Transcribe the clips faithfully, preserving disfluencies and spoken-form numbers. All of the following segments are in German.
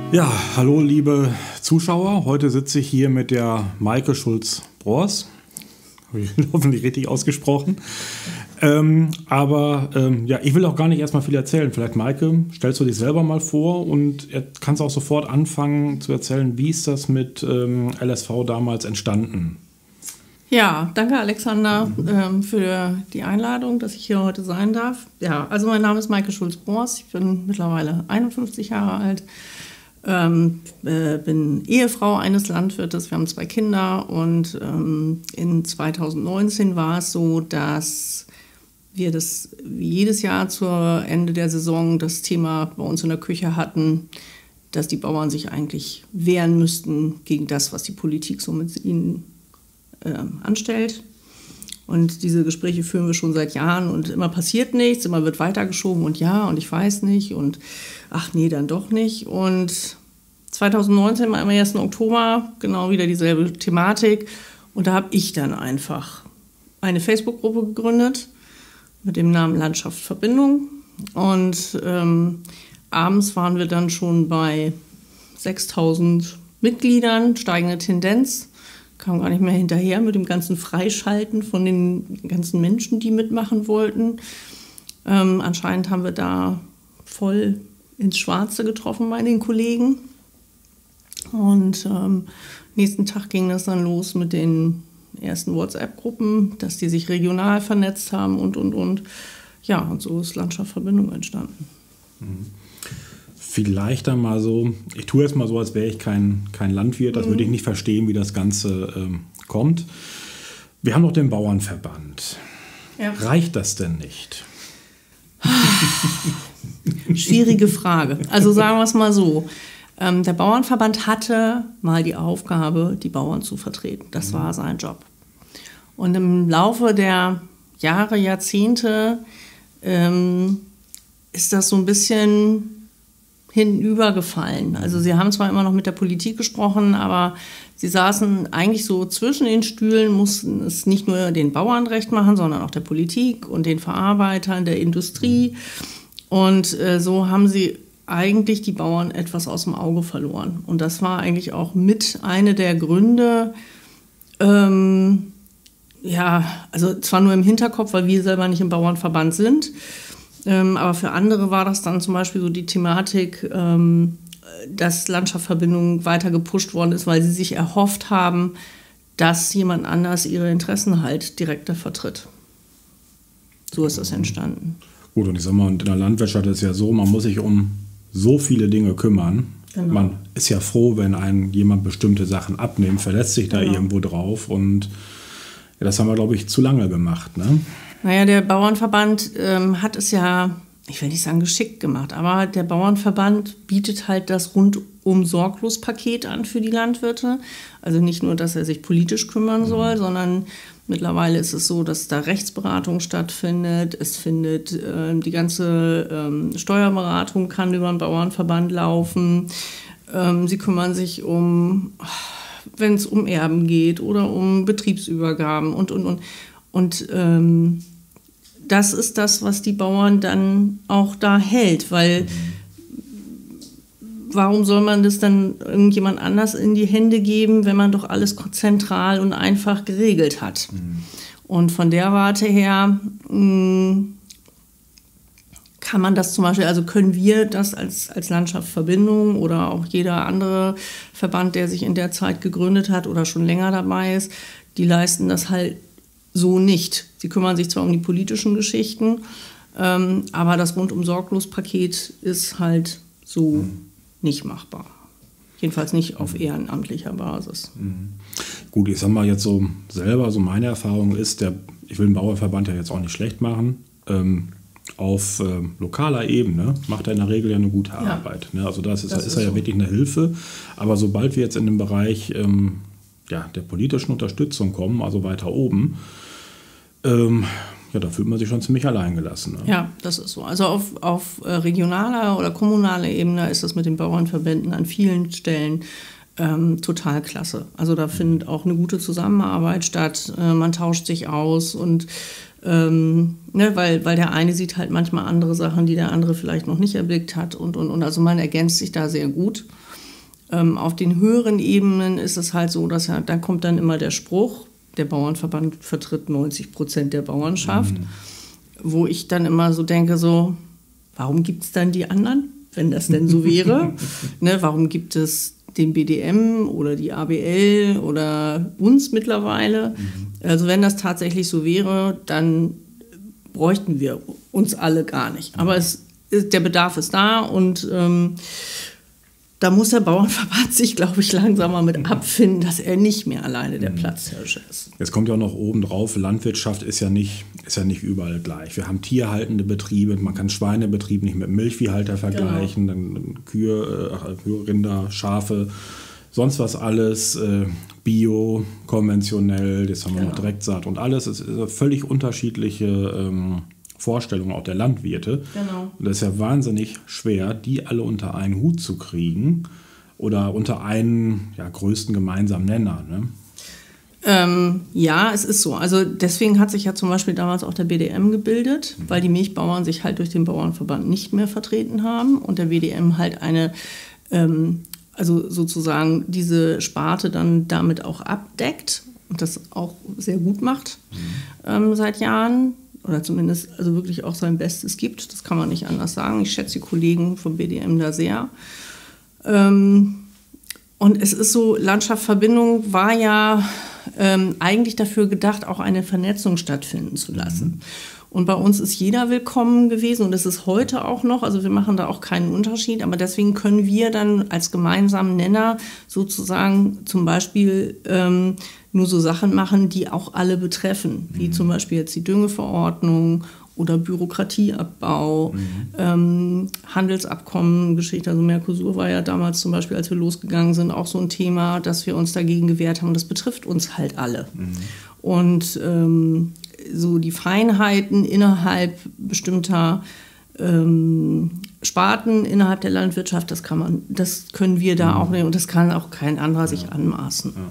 Ja, hallo liebe Zuschauer. Heute sitze ich hier mit der Maike Schulz-Broers. Habe ich hoffentlich richtig ausgesprochen. Ähm, aber ähm, ja, ich will auch gar nicht erstmal viel erzählen. Vielleicht, Maike, stellst du dich selber mal vor und kannst auch sofort anfangen zu erzählen, wie ist das mit ähm, L S V damals entstanden? Ja, danke Alexander ähm, für die Einladung, dass ich hier heute sein darf. Ja, also mein Name ist Maike Schulz-Broers. Ich bin mittlerweile einundfünfzig Jahre alt. Ähm, äh, bin Ehefrau eines Landwirtes, wir haben zwei Kinder und ähm, in zweitausendneunzehn war es so, dass wir das wie jedes Jahr zur Ende der Saison das Thema bei uns in der Küche hatten, dass die Bauern sich eigentlich wehren müssten gegen das, was die Politik so mit ihnen äh, anstellt. Und diese Gespräche führen wir schon seit Jahren und immer passiert nichts, immer wird weitergeschoben und ja und ich weiß nicht und ach nee, dann doch nicht. Und zweitausendneunzehn, am ersten Oktober, genau wieder dieselbe Thematik. Und da habe ich dann einfach eine Facebook-Gruppe gegründet mit dem Namen Landschaft Verbindung. Und ähm, abends waren wir dann schon bei sechstausend Mitgliedern, steigende Tendenz. Kam gar nicht mehr hinterher mit dem ganzen Freischalten von den ganzen Menschen, die mitmachen wollten. Ähm, anscheinend haben wir da voll ins Schwarze getroffen bei den Kollegen. Und ähm, nächsten Tag ging das dann los mit den ersten WhatsApp-Gruppen, dass die sich regional vernetzt haben und, und, und. Ja, und so ist Landschaft Verbindung entstanden. Vielleicht dann mal so, ich tue jetzt mal so, als wäre ich kein, kein Landwirt, das mhm. würde ich nicht verstehen, wie das Ganze ähm, kommt. Wir haben noch den Bauernverband. Ja. Reicht das denn nicht? Schwierige Frage. Also sagen wir es mal so. Ähm, der Bauernverband hatte mal die Aufgabe, die Bauern zu vertreten. Das mhm. war sein Job. Und im Laufe der Jahre, Jahrzehnte ähm, ist das so ein bisschen hinübergefallen. Also sie haben zwar immer noch mit der Politik gesprochen, aber sie saßen eigentlich so zwischen den Stühlen, mussten es nicht nur den Bauern recht machen, sondern auch der Politik und den Verarbeitern, der Industrie. Und äh, so haben sie eigentlich die Bauern etwas aus dem Auge verloren. Und das war eigentlich auch mit einer der Gründe, ähm, ja, also zwar nur im Hinterkopf, weil wir selber nicht im Bauernverband sind, ähm, aber für andere war das dann zum Beispiel so die Thematik, ähm, dass Landschaftsverbindung weiter gepusht worden ist, weil sie sich erhofft haben, dass jemand anders ihre Interessen halt direkter vertritt. So ist das entstanden. Gut, und ich sag mal, in der Landwirtschaft ist es ja so, man muss sich um so viele Dinge kümmern. Genau. Man ist ja froh, wenn einem jemand bestimmte Sachen abnimmt, verlässt sich da genau. irgendwo drauf. Und ja, das haben wir, glaube ich, zu lange gemacht. Ne? Naja, der Bauernverband ähm, hat es ja, ich will nicht sagen geschickt gemacht, aber der Bauernverband bietet halt das Rundum-Sorglos-Paket an für die Landwirte. Also nicht nur, dass er sich politisch kümmern soll, mhm. sondern mittlerweile ist es so, dass da Rechtsberatung stattfindet. Es findet äh, die ganze ähm, Steuerberatung kann über den Bauernverband laufen. Ähm, sie kümmern sich um, wenn es um Erben geht oder um Betriebsübergaben und, und, und. Und ähm, das ist das, was die Bauern dann auch da hält, weil warum soll man das dann irgendjemand anders in die Hände geben, wenn man doch alles zentral und einfach geregelt hat? Mhm. Und von der Warte her mh, kann man das zum Beispiel, also können wir das als, als Landschaftsverbindung oder auch jeder andere Verband, der sich in der Zeit gegründet hat oder schon länger dabei ist, die leisten das halt so nicht. Sie kümmern sich zwar um die politischen Geschichten, ähm, aber das Rundum-Sorglos-Paket ist halt so mhm. nicht machbar. Jedenfalls nicht auf ehrenamtlicher Basis. Mhm. Gut, ich sag mal jetzt so selber, so meine Erfahrung ist, der, ich will den Bauernverband ja jetzt auch nicht schlecht machen, ähm, auf äh, lokaler Ebene macht er in der Regel ja eine gute ja. Arbeit. Ne? Also das ist, das ist, ist er ja so. wirklich eine Hilfe. Aber sobald wir jetzt in den Bereich ähm, ja, der politischen Unterstützung kommen, also weiter oben, ähm, ja, da fühlt man sich schon ziemlich alleingelassen. Ne? Ja, das ist so. Also auf, auf regionaler oder kommunaler Ebene ist das mit den Bauernverbänden an vielen Stellen ähm, total klasse. Also da findet auch eine gute Zusammenarbeit statt. Äh, man tauscht sich aus und ähm, ne, weil, weil der eine sieht halt manchmal andere Sachen, die der andere vielleicht noch nicht erblickt hat und, und, und also man ergänzt sich da sehr gut. Ähm, auf den höheren Ebenen ist es halt so, dass ja, da kommt dann immer der Spruch, der Bauernverband vertritt neunzig Prozent der Bauernschaft, mhm. wo ich dann immer so denke, so, warum gibt es dann die anderen, wenn das denn so wäre? Ne, warum gibt es den B D M oder die A B L oder uns mittlerweile? Mhm. Also wenn das tatsächlich so wäre, dann bräuchten wir uns alle gar nicht. Aber es, der Bedarf ist da und ähm, da muss der Bauernverband sich, glaube ich, langsam mal mit abfinden, dass er nicht mehr alleine der Platzhirsche ist. Jetzt kommt ja auch noch oben drauf, Landwirtschaft ist ja nicht, ist ja nicht überall gleich. Wir haben tierhaltende Betriebe, man kann Schweinebetrieb nicht mit Milchviehhalter vergleichen, genau. Dann Kühe, äh, Rinder, Schafe, sonst was alles, äh, Bio, konventionell, jetzt haben wir genau. noch Direktsaat und alles. Es ist völlig unterschiedliche ähm, Vorstellungen auch der Landwirte. Genau. Und das ist ja wahnsinnig schwer, die alle unter einen Hut zu kriegen oder unter einen ja, größten gemeinsamen Nenner. Ne? Ähm, ja, es ist so. Also deswegen hat sich ja zum Beispiel damals auch der B D M gebildet, mhm. weil die Milchbauern sich halt durch den Bauernverband nicht mehr vertreten haben und der B D M halt eine, ähm, also sozusagen diese Sparte dann damit auch abdeckt und das auch sehr gut macht mhm. ähm, seit Jahren. Oder zumindest also wirklich auch sein Bestes gibt. Das kann man nicht anders sagen. Ich schätze die Kollegen vom B D M da sehr. Ähm, und es ist so, Landschaftsverbindung war ja ähm, eigentlich dafür gedacht, auch eine Vernetzung stattfinden zu lassen. Mhm. Und bei uns ist jeder willkommen gewesen und das ist heute auch noch. Also wir machen da auch keinen Unterschied. Aber deswegen können wir dann als gemeinsamen Nenner sozusagen zum Beispiel ähm, nur so Sachen machen, die auch alle betreffen, wie mhm. zum Beispiel jetzt die Düngeverordnung oder Bürokratieabbau, mhm. ähm, Handelsabkommen, Geschichte, also Mercosur war ja damals zum Beispiel, als wir losgegangen sind, auch so ein Thema, dass wir uns dagegen gewehrt haben und das betrifft uns halt alle. Mhm. Und ähm, so die Feinheiten innerhalb bestimmter ähm, Sparten innerhalb der Landwirtschaft, das kann man, das können wir da mhm. auch nehmen und das kann auch kein anderer ja. sich anmaßen. Ja.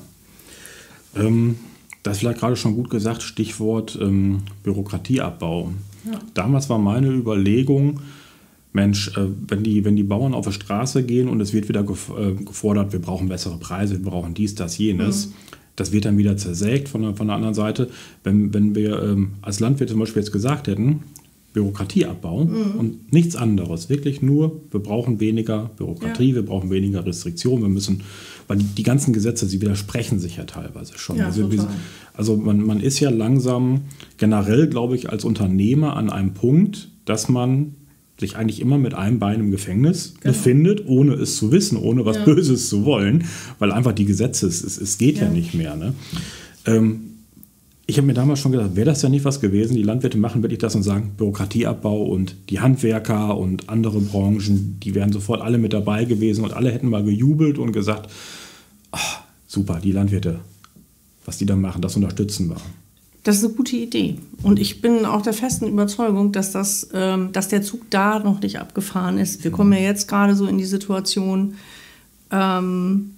Ähm, das ist vielleicht gerade schon gut gesagt, Stichwort ähm, Bürokratieabbau. Ja. Damals war meine Überlegung, Mensch, äh, wenn, die, wenn die Bauern auf die Straße gehen und es wird wieder gef- äh, gefordert, wir brauchen bessere Preise, wir brauchen dies, das, jenes, mhm. das wird dann wieder zersägt von der, von der anderen Seite. Wenn, wenn wir ähm, als Landwirte zum Beispiel jetzt gesagt hätten, Bürokratieabbau mhm. und nichts anderes, wirklich nur, wir brauchen weniger Bürokratie, ja. wir brauchen weniger Restriktionen, wir müssen, weil die, die ganzen Gesetze, sie widersprechen sich ja teilweise schon. Ja, also wir, also man, man ist ja langsam generell, glaube ich, als Unternehmer an einem Punkt, dass man sich eigentlich immer mit einem Bein im Gefängnis genau. befindet, ohne es zu wissen, ohne was ja. Böses zu wollen, weil einfach die Gesetze, es, es geht ja, ja nicht mehr. Ne? Ähm, ich habe mir damals schon gedacht, wäre das ja nicht was gewesen, die Landwirte machen wirklich das und sagen, Bürokratieabbau und die Handwerker und andere Branchen, die wären sofort alle mit dabei gewesen und alle hätten mal gejubelt und gesagt, ach, super, die Landwirte, was die da machen, das unterstützen wir. Das ist eine gute Idee. Und ich bin auch der festen Überzeugung, dass, das, ähm, dass der Zug da noch nicht abgefahren ist. Wir kommen ja jetzt gerade so in die Situation, ähm,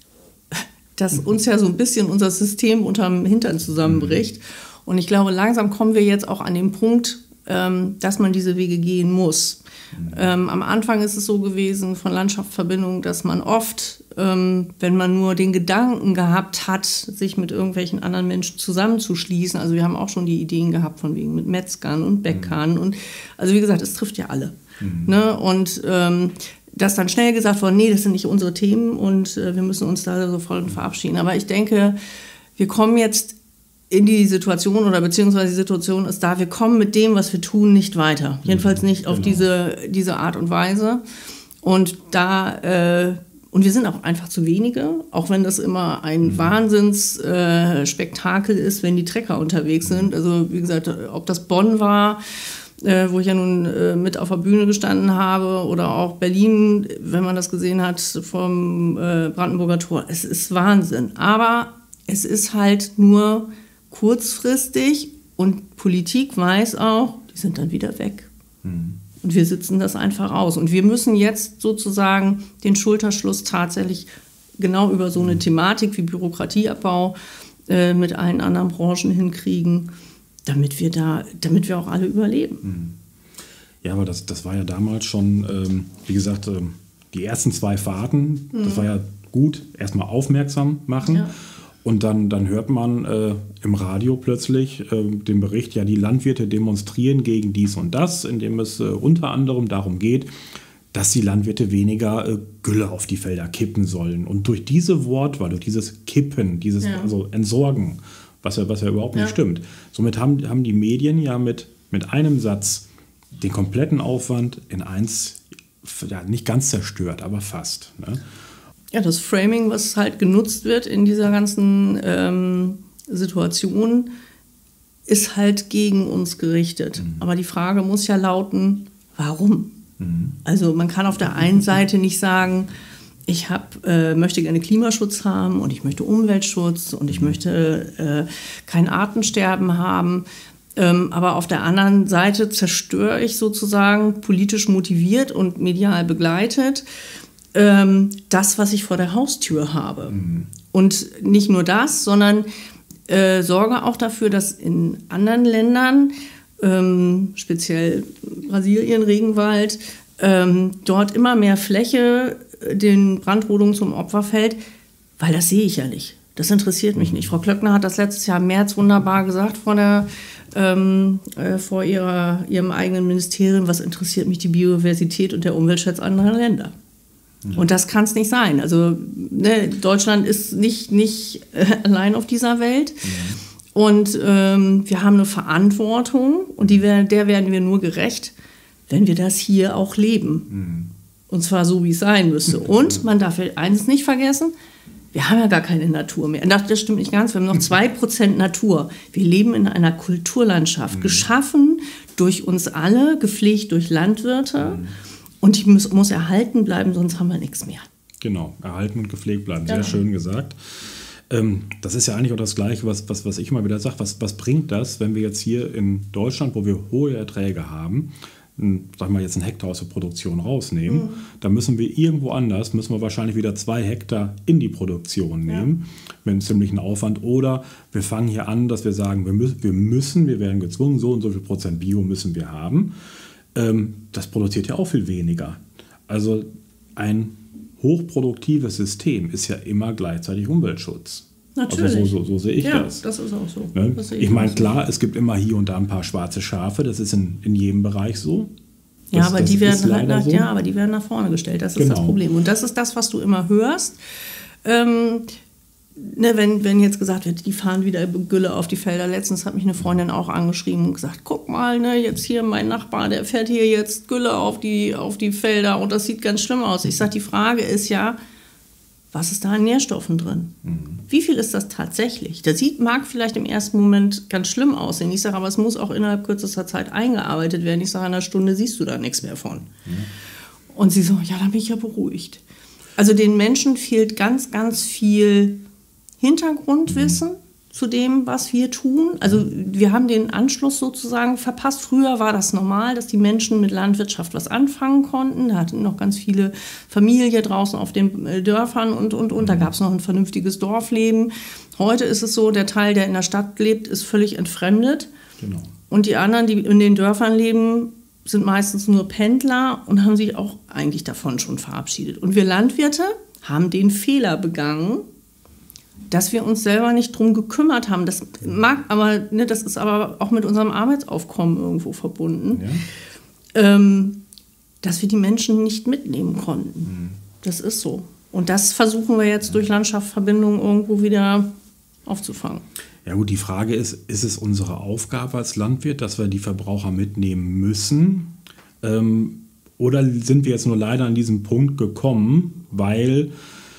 dass uns ja so ein bisschen unser System unterm Hintern zusammenbricht. Und ich glaube, langsam kommen wir jetzt auch an den Punkt, ähm, dass man diese Wege gehen muss. Ähm, am Anfang ist es so gewesen von Landschaftsverbindung, dass man oft, ähm, wenn man nur den Gedanken gehabt hat, sich mit irgendwelchen anderen Menschen zusammenzuschließen, also wir haben auch schon die Ideen gehabt von wegen mit Metzgern und Bäckern mhm. und also wie gesagt, es trifft ja alle. Mhm. Ne? Und ähm, dass dann schnell gesagt wurde, nee, das sind nicht unsere Themen und äh, wir müssen uns da sofort verabschieden. Aber ich denke, wir kommen jetzt in die Situation oder beziehungsweise die Situation ist da, wir kommen mit dem, was wir tun, nicht weiter. Jedenfalls nicht auf genau. diese, diese Art und Weise. Und da äh, und wir sind auch einfach zu wenige, auch wenn das immer ein mhm. Wahnsinnsspektakel äh, ist, wenn die Trecker unterwegs sind. Also wie gesagt, ob das Bonn war, äh, wo ich ja nun äh, mit auf der Bühne gestanden habe, oder auch Berlin, wenn man das gesehen hat vom äh, Brandenburger Tor. Es ist Wahnsinn. Aber es ist halt nur kurzfristig und Politik weiß auch, die sind dann wieder weg. Mhm. Und wir sitzen das einfach aus. Und wir müssen jetzt sozusagen den Schulterschluss tatsächlich genau über so eine Thematik wie Bürokratieabbau äh, mit allen anderen Branchen hinkriegen, damit wir da, damit wir auch alle überleben. Mhm. Ja, aber das, das war ja damals schon, ähm, wie gesagt, ähm, die ersten zwei Fahrten, mhm. das war ja gut, erstmal aufmerksam machen. Ja. Und dann, dann hört man äh, im Radio plötzlich äh, den Bericht, ja, die Landwirte demonstrieren gegen dies und das, indem es äh, unter anderem darum geht, dass die Landwirte weniger äh, Gülle auf die Felder kippen sollen. Und durch diese Wortwahl, durch dieses Kippen, dieses ja. also Entsorgen, was ja, was ja überhaupt nicht ja. stimmt, somit haben, haben die Medien ja mit, mit einem Satz den kompletten Aufwand in eins, ja, nicht ganz zerstört, aber fast. Ne? Ja, das Framing, was halt genutzt wird in dieser ganzen ähm, Situation, ist halt gegen uns gerichtet. Mhm. Aber die Frage muss ja lauten, warum? Mhm. Also man kann auf der einen Seite nicht sagen, ich hab, äh, möchte gerne Klimaschutz haben und ich möchte Umweltschutz und ich möchte äh, kein Artensterben haben. Ähm, aber auf der anderen Seite zerstöre ich sozusagen politisch motiviert und medial begleitet das, was ich vor der Haustür habe. Mhm. Und nicht nur das, sondern äh, sorge auch dafür, dass in anderen Ländern, ähm, speziell Brasilien, Regenwald, ähm, dort immer mehr Fläche den Brandrodungen zum Opfer fällt, weil das sehe ich ja nicht. Das interessiert mich nicht. Frau Klöckner hat das letztes Jahr im März wunderbar gesagt vor, der, ähm, äh, vor ihrer, ihrem eigenen Ministerium, was interessiert mich die Biodiversität und der Umweltschutz anderer Länder. Und das kann es nicht sein. Also ne, Deutschland ist nicht, nicht äh, allein auf dieser Welt. Mhm. Und ähm, wir haben eine Verantwortung und die, der werden wir nur gerecht, wenn wir das hier auch leben. Mhm. Und zwar so, wie es sein müsste. Und man darf eines nicht vergessen, wir haben ja gar keine Natur mehr. Das stimmt nicht ganz, wir haben noch zwei Prozent Natur. Wir leben in einer Kulturlandschaft, mhm. geschaffen durch uns alle, gepflegt durch Landwirte. Mhm. Und die muss, muss erhalten bleiben, sonst haben wir nichts mehr. Genau, erhalten und gepflegt bleiben, sehr genau. schön gesagt. Ähm, das ist ja eigentlich auch das Gleiche, was, was, was ich immer wieder sage. Was, was bringt das, wenn wir jetzt hier in Deutschland, wo wir hohe Erträge haben, sagen wir mal jetzt einen Hektar aus der Produktion rausnehmen, mhm. dann müssen wir irgendwo anders, müssen wir wahrscheinlich wieder zwei Hektar in die Produktion nehmen, ja. mit einem ziemlichen Aufwand. Oder wir fangen hier an, dass wir sagen, wir müssen, wir, müssen, wir werden gezwungen, so und so viel Prozent Bio müssen wir haben. Das produziert ja auch viel weniger. Also ein hochproduktives System ist ja immer gleichzeitig Umweltschutz. Natürlich. Also so, so, so sehe ich ja, das. das ist auch so. Ne? Ich, ich meine, klar, es gibt immer hier und da ein paar schwarze Schafe, das ist in, in jedem Bereich so. Ja, das, aber das die werden halt nach, so. ja, aber die werden nach vorne gestellt, das ist genau. das Problem. Und das ist das, was du immer hörst. Ähm, Ne, wenn, wenn jetzt gesagt wird, die fahren wieder Gülle auf die Felder. Letztens hat mich eine Freundin auch angeschrieben und gesagt, guck mal, ne, jetzt hier mein Nachbar, der fährt hier jetzt Gülle auf die, auf die Felder und das sieht ganz schlimm aus. Ich sage, die Frage ist ja, was ist da an Nährstoffen drin? Mhm. Wie viel ist das tatsächlich? Das sieht, mag vielleicht im ersten Moment ganz schlimm aussehen. Ich sage, aber es muss auch innerhalb kürzester Zeit eingearbeitet werden. Ich sage, in einer Stunde siehst du da nichts mehr von. Mhm. Und sie so, ja, dann bin ich ja beruhigt. Also den Menschen fehlt ganz, ganz viel Hintergrundwissen mhm. zu dem, was wir tun. Also wir haben den Anschluss sozusagen verpasst. Früher war das normal, dass die Menschen mit Landwirtschaft was anfangen konnten. Da hatten noch ganz viele Familien draußen auf den Dörfern und, und, und. Da gab es noch ein vernünftiges Dorfleben. Heute ist es so, der Teil, der in der Stadt lebt, ist völlig entfremdet. Genau. Und die anderen, die in den Dörfern leben, sind meistens nur Pendler und haben sich auch eigentlich davon schon verabschiedet. Und wir Landwirte haben den Fehler begangen, dass wir uns selber nicht drum gekümmert haben. Das mag aber, ne, das ist aber auch mit unserem Arbeitsaufkommen irgendwo verbunden, ja. ähm, dass wir die Menschen nicht mitnehmen konnten. Mhm. Das ist so. Und das versuchen wir jetzt durch Landschaftsverbindungen irgendwo wieder aufzufangen. Ja gut, die Frage ist, ist es unsere Aufgabe als Landwirt, dass wir die Verbraucher mitnehmen müssen? Ähm, oder sind wir jetzt nur leider an diesen Punkt gekommen, weil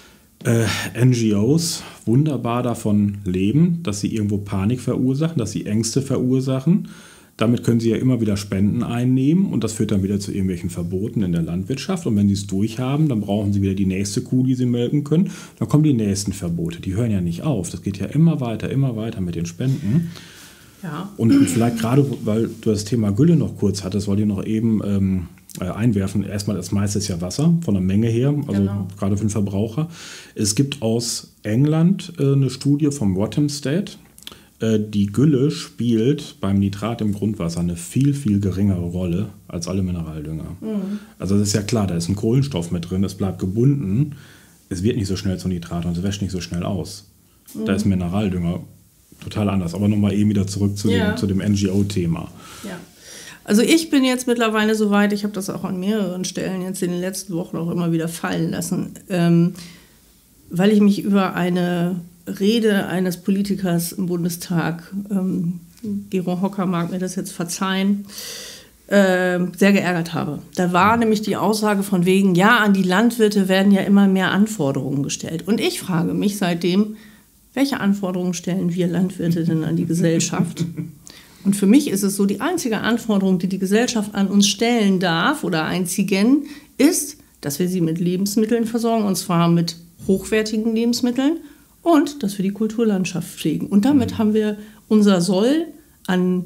Äh, N G Os wunderbar davon leben, dass sie irgendwo Panik verursachen, dass sie Ängste verursachen. Damit können sie ja immer wieder Spenden einnehmen und das führt dann wieder zu irgendwelchen Verboten in der Landwirtschaft. Und wenn sie es durchhaben, dann brauchen sie wieder die nächste Kuh, die sie melken können. Dann kommen die nächsten Verbote. Die hören ja nicht auf. Das geht ja immer weiter, immer weiter mit den Spenden. Ja. Und vielleicht gerade, weil du das Thema Gülle noch kurz hattest, wollte ich noch eben ähm, einwerfen. Erstmal, das meiste ist ja Wasser, von der Menge her, also genau. gerade für den Verbraucher. Es gibt aus England äh, eine Studie vom Rothamsted. Äh, die Gülle spielt beim Nitrat im Grundwasser eine viel, viel geringere Rolle als alle Mineraldünger. Mhm. Also das ist ja klar, da ist ein Kohlenstoff mit drin, es bleibt gebunden. es wird nicht so schnell zu Nitrat und es wäscht nicht so schnell aus. Mhm. Da ist Mineraldünger total anders. Aber nochmal eben wieder zurück zu, ja. dem, zu dem N G O-Thema. Ja. Also ich bin jetzt mittlerweile so weit, ich habe das auch an mehreren Stellen jetzt in den letzten Wochen auch immer wieder fallen lassen, ähm, weil ich mich über eine Rede eines Politikers im Bundestag, ähm, Gero Hocker mag mir das jetzt verzeihen, äh, sehr geärgert habe. Da war nämlich die Aussage von wegen, ja, an die Landwirte werden ja immer mehr Anforderungen gestellt. Und ich frage mich seitdem, welche Anforderungen stellen wir Landwirte denn an die Gesellschaft? Und für mich ist es so, die einzige Anforderung, die die Gesellschaft an uns stellen darf oder einzigen, ist, dass wir sie mit Lebensmitteln versorgen, und zwar mit hochwertigen Lebensmitteln und dass wir die Kulturlandschaft pflegen. Und damit mhm. haben wir unser Soll an,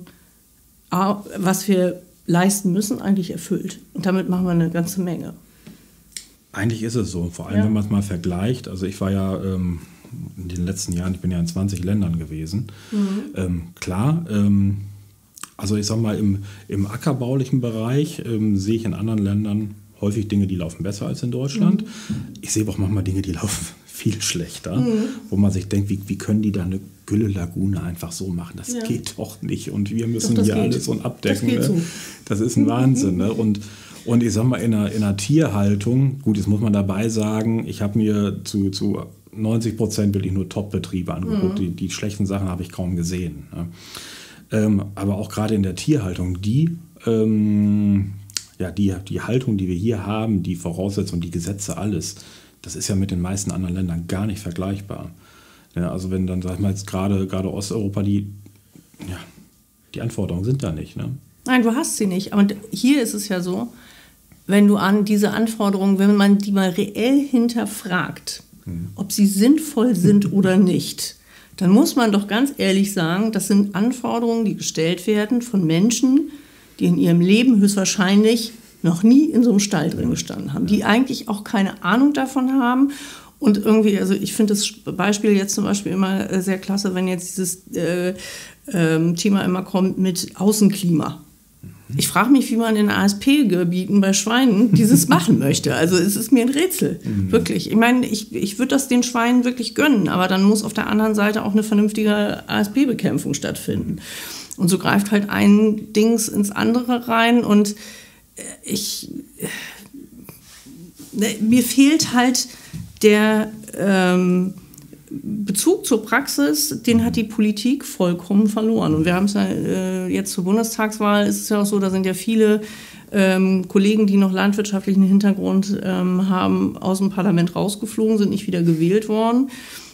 was wir leisten müssen, eigentlich erfüllt. Und damit machen wir eine ganze Menge. Eigentlich ist es so, vor allem ja. wenn man es mal vergleicht. Also ich war ja ähm, in den letzten Jahren, ich bin ja in zwanzig Ländern gewesen. Mhm. Ähm, klar, ähm, also ich sag mal, im, im ackerbaulichen Bereich ähm, sehe ich in anderen Ländern häufig Dinge, die laufen besser als in Deutschland. Mhm. Ich sehe auch manchmal Dinge, die laufen viel schlechter, mhm. wo man sich denkt, wie, wie können die da eine Gülle-Lagune einfach so machen? Das ja. geht doch nicht. Und wir müssen doch, hier geht. alles und abdecken. Das, ne? so. Das ist ein Wahnsinn. Ne? Und, und ich sag mal, in einer, in einer Tierhaltung, gut, jetzt muss man dabei sagen, ich habe mir zu, zu neunzig Prozent wirklich nur Top-Betriebe angeguckt. Mhm. Die, die schlechten Sachen habe ich kaum gesehen. Ne? Ähm, aber auch gerade in der Tierhaltung, die, ähm, ja, die, die Haltung, die wir hier haben, die Voraussetzungen, die Gesetze, alles, das ist ja mit den meisten anderen Ländern gar nicht vergleichbar. Ja, also wenn dann, sag ich mal, jetzt gerade, gerade Osteuropa, die, ja, die Anforderungen sind da nicht. Ne? Nein, du hast sie nicht. Aber hier ist es ja so, wenn du an diese Anforderungen, wenn man die mal reell hinterfragt, hm. ob sie sinnvoll sind oder nicht, dann muss man doch ganz ehrlich sagen, das sind Anforderungen, die gestellt werden von Menschen, die in ihrem Leben höchstwahrscheinlich noch nie in so einem Stall drin gestanden haben, die eigentlich auch keine Ahnung davon haben. Und irgendwie, also ich finde das Beispiel jetzt zum Beispiel immer sehr klasse, wenn jetzt dieses äh, äh, Thema immer kommt mit Außenklima. Ich frage mich, wie man in A S P-Gebieten bei Schweinen dieses machen möchte. Also es ist mir ein Rätsel, mhm. wirklich. Ich meine, ich, ich würde das den Schweinen wirklich gönnen, aber dann muss auf der anderen Seite auch eine vernünftige A S P-Bekämpfung stattfinden. Und so greift halt ein Dings ins andere rein und ich, äh, mir fehlt halt der ähm, Bezug zur Praxis, den hat die Politik vollkommen verloren. Und wir haben es ja äh, jetzt zur Bundestagswahl, ist es ja auch so, da sind ja viele ähm, Kollegen, die noch landwirtschaftlichen Hintergrund ähm, haben, aus dem Parlament rausgeflogen, sind nicht wieder gewählt worden.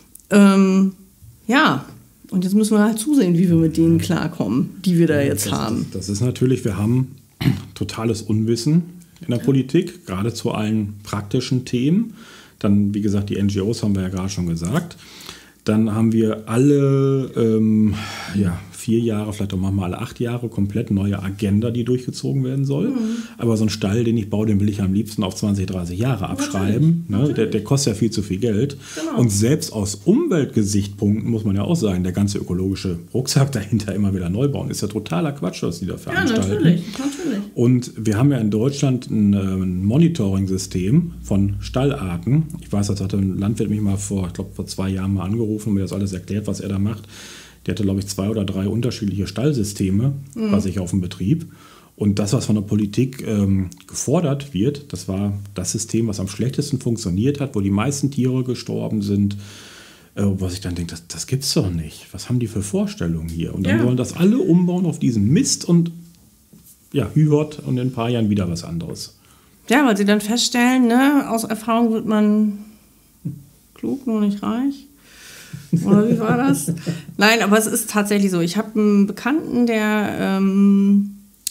Ähm, ja, und jetzt müssen wir halt zusehen, wie wir mit denen klarkommen, die wir da jetzt das, haben. Das ist natürlich, wir haben totales Unwissen in der Politik, gerade zu allen praktischen Themen. Dann, wie gesagt, die N G Os haben wir ja gerade schon gesagt. Dann haben wir alle ähm, ja, vier Jahre, vielleicht auch manchmal alle acht Jahre komplett neue Agenda, die durchgezogen werden soll. Mhm. Aber so ein Stall, den ich baue, den will ich am liebsten auf zwanzig, dreißig Jahre abschreiben. Ne? Der, der kostet ja viel zu viel Geld. Genau. Und selbst aus Umweltgesichtspunkten muss man ja auch sagen, der ganze ökologische Rucksack dahinter immer wieder neu bauen, ist ja totaler Quatsch, was die da veranstalten. Ja, natürlich, natürlich. Und wir haben ja in Deutschland ein, ein Monitoring-System von Stallarten. Ich weiß, das hat ein Landwirt mich mal vor, ich glaube, vor zwei Jahren mal angerufen und mir das alles erklärt, was er da macht. Der hatte, glaube ich, zwei oder drei unterschiedliche Stallsysteme mhm. bei sich auf dem Betrieb. Und das, was von der Politik ähm, gefordert wird, das war das System, was am schlechtesten funktioniert hat, wo die meisten Tiere gestorben sind. Äh, was ich dann denke, das, das gibt's doch nicht. Was haben die für Vorstellungen hier? Und dann ja. wollen das alle umbauen auf diesen Mist und ja, hühert und in ein paar Jahren wieder was anderes. Ja, weil sie dann feststellen, ne, aus Erfahrung wird man klug, nur nicht reich. Oder wie war das? Nein, aber es ist tatsächlich so. Ich habe einen Bekannten, der ähm,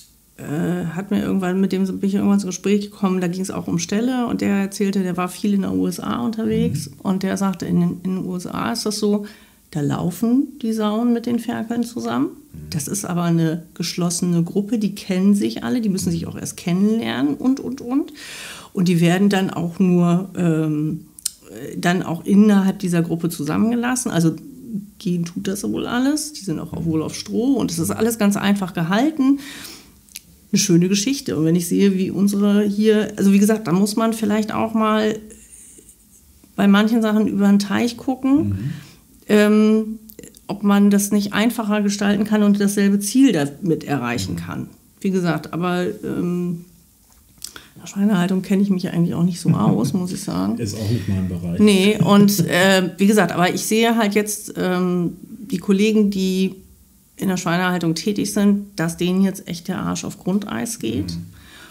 äh, hat mir irgendwann, mit dem bin ich irgendwann ins Gespräch gekommen, da ging es auch um Ställe und der erzählte, der war viel in den U S A unterwegs mhm. und der sagte, in den, in den U S A ist das so, da laufen die Sauen mit den Ferkeln zusammen. Das ist aber eine geschlossene Gruppe, die kennen sich alle, die müssen sich auch erst kennenlernen und, und, und. Und die werden dann auch nur... Ähm, dann auch innerhalb dieser Gruppe zusammengelassen. Also gehen tut das wohl alles. Die sind auch wohl auf Stroh und es ist alles ganz einfach gehalten. Eine schöne Geschichte. Und wenn ich sehe, wie unsere hier, also wie gesagt, da muss man vielleicht auch mal bei manchen Sachen über den Teich gucken, mhm. ähm, ob man das nicht einfacher gestalten kann und dasselbe Ziel damit erreichen mhm. kann. Wie gesagt, aber ähm, in der Schweinehaltung kenne ich mich eigentlich auch nicht so aus, muss ich sagen. Ist auch nicht mein Bereich. Nee, und äh, wie gesagt, aber ich sehe halt jetzt ähm, die Kollegen, die in der Schweinehaltung tätig sind, dass denen jetzt echt der Arsch auf Grundeis geht. Mhm.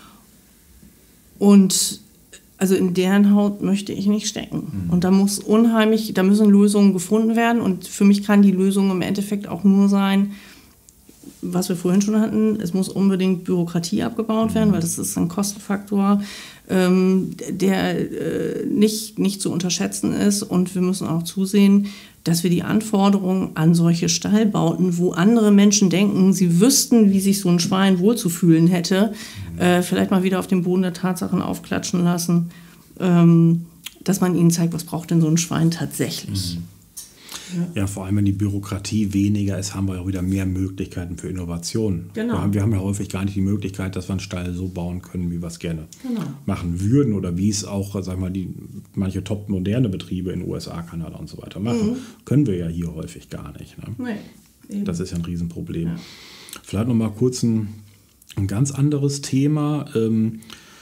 Und also in deren Haut möchte ich nicht stecken. Mhm. Und da muss unheimlich, da müssen Lösungen gefunden werden. Und für mich kann die Lösung im Endeffekt auch nur sein, was wir vorhin schon hatten, es muss unbedingt Bürokratie abgebaut werden, weil das ist ein Kostenfaktor, ähm, der äh, nicht, nicht zu unterschätzen ist. Und wir müssen auch zusehen, dass wir die Anforderungen an solche Stallbauten, wo andere Menschen denken, sie wüssten, wie sich so ein Schwein wohlzufühlen hätte, äh, vielleicht mal wieder auf den Boden der Tatsachen aufklatschen lassen, ähm, dass man ihnen zeigt, was braucht denn so ein Schwein tatsächlich. Mhm. Ja. ja, vor allem, wenn die Bürokratie weniger ist, haben wir auch wieder mehr Möglichkeiten für Innovationen. Genau. Wir haben, wir haben ja häufig gar nicht die Möglichkeit, dass wir einen Stall so bauen können, wie wir es gerne genau. machen würden oder wie es auch, sag mal, die manche top moderne Betriebe in den U S A, Kanada und so weiter machen. Mhm. Können wir ja hier häufig gar nicht. Ne? Nee, das ist ja ein Riesenproblem. Ja. Vielleicht noch mal kurz ein, ein ganz anderes Thema. Ähm,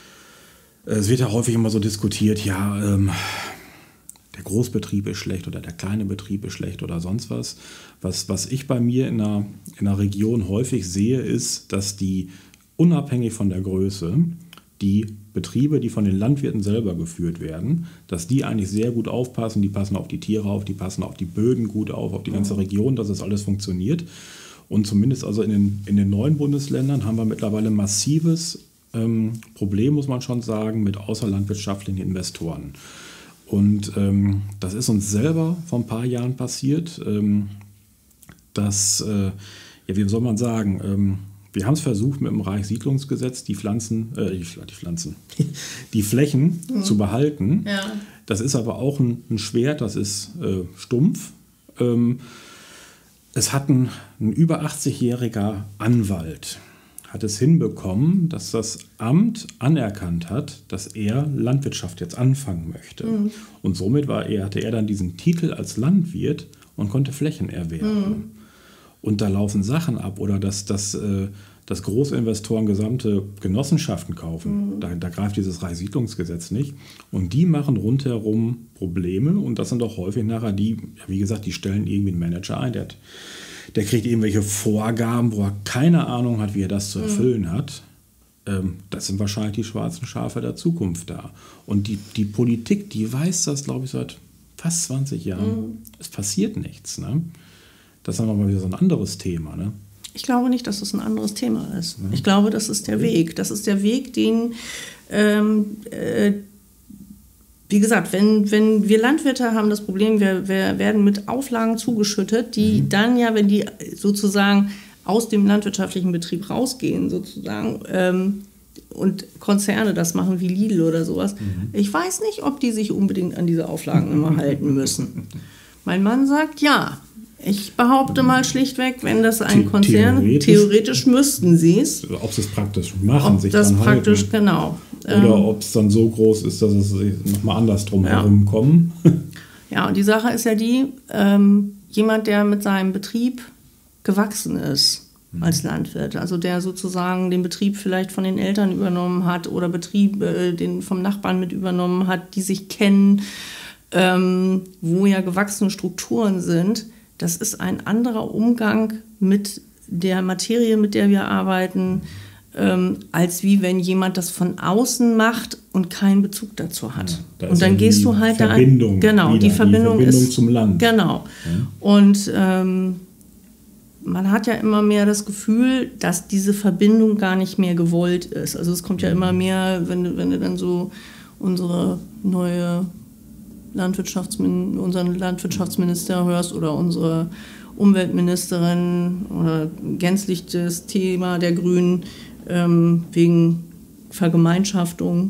es wird ja häufig immer so diskutiert, ja, ähm, der Großbetrieb ist schlecht oder der kleine Betrieb ist schlecht oder sonst was. Was, was ich bei mir in einer, in einer Region häufig sehe, ist, dass die unabhängig von der Größe, die Betriebe, die von den Landwirten selber geführt werden, dass die eigentlich sehr gut aufpassen. Die passen auf die Tiere auf, die passen auf die Böden gut auf, auf die ganze Region, dass es alles funktioniert. Und zumindest also in den, in den neuen Bundesländern haben wir mittlerweile ein massives ähm, Problem, muss man schon sagen, mit außerlandwirtschaftlichen Investoren. Und ähm, das ist uns selber vor ein paar Jahren passiert, ähm, dass, äh, ja, wie soll man sagen, ähm, wir haben es versucht mit dem Reichssiedlungsgesetz die Pflanzen, äh, die, die Pflanzen, die Flächen mhm. zu behalten. Ja. Das ist aber auch ein, ein Schwert, das ist äh, stumpf. Ähm, es hat ein, ein über achtzigjähriger Anwalt hat es hinbekommen, dass das Amt anerkannt hat, dass er Landwirtschaft jetzt anfangen möchte. Mhm. Und somit war er, hatte er dann diesen Titel als Landwirt und konnte Flächen erwerben. Mhm. Und da laufen Sachen ab oder dass, dass, dass Großinvestoren gesamte Genossenschaften kaufen. Mhm. Da, da greift dieses Reichssiedlungsgesetz nicht. Und die machen rundherum Probleme und das sind doch häufig nachher die, wie gesagt, die stellen irgendwie einen Manager ein, der hat Der kriegt irgendwelche Vorgaben, wo er keine Ahnung hat, wie er das zu erfüllen mhm. hat. Ähm, das sind wahrscheinlich die schwarzen Schafe der Zukunft da. Und die, die Politik, die weiß das, glaube ich, seit fast zwanzig Jahren. Mhm. Es passiert nichts. Ne? Das ist dann nochmal wieder so ein anderes Thema. Ne? Ich glaube nicht, dass es ein anderes Thema ist. Ja. Ich glaube, das ist der Weg. Das ist der Weg, den... Ähm, äh, Wie gesagt, wenn, wenn wir Landwirte haben das Problem, wir, wir werden mit Auflagen zugeschüttet, die mhm. dann ja, wenn die sozusagen aus dem landwirtschaftlichen Betrieb rausgehen sozusagen ähm, und Konzerne das machen wie Lidl oder sowas, mhm. ich weiß nicht, ob die sich unbedingt an diese Auflagen immer halten müssen. Mein Mann sagt, ja, ich behaupte mal schlichtweg, wenn das ein Konzern, theoretisch, theoretisch müssten sie es. Ob sie es praktisch machen, ob sich das dann praktisch, halten. Genau. Oder ähm, ob es dann so groß ist, dass es nochmal anders drum herum ja. kommen. Ja, und die Sache ist ja die, ähm, jemand, der mit seinem Betrieb gewachsen ist mhm. als Landwirt, also der sozusagen den Betrieb vielleicht von den Eltern übernommen hat oder Betrieb äh, den vom Nachbarn mit übernommen hat, die sich kennen, ähm, wo ja gewachsene Strukturen sind, das ist ein anderer Umgang mit der Materie, mit der wir arbeiten, ähm, als wie wenn jemand das von außen macht und keinen Bezug dazu hat. Ja, da und dann gehst du halt Verbindung da genau, wieder, die Verbindung, die Verbindung ist zum Land. Genau. Ja. Und ähm, man hat ja immer mehr das Gefühl, dass diese Verbindung gar nicht mehr gewollt ist. Also es kommt ja immer mehr, wenn du, wenn du dann so unsere neue Landwirtschaftsmin- unseren Landwirtschaftsminister hörst oder unsere Umweltministerin oder gänzlich das Thema der Grünen ähm, wegen Vergemeinschaftung,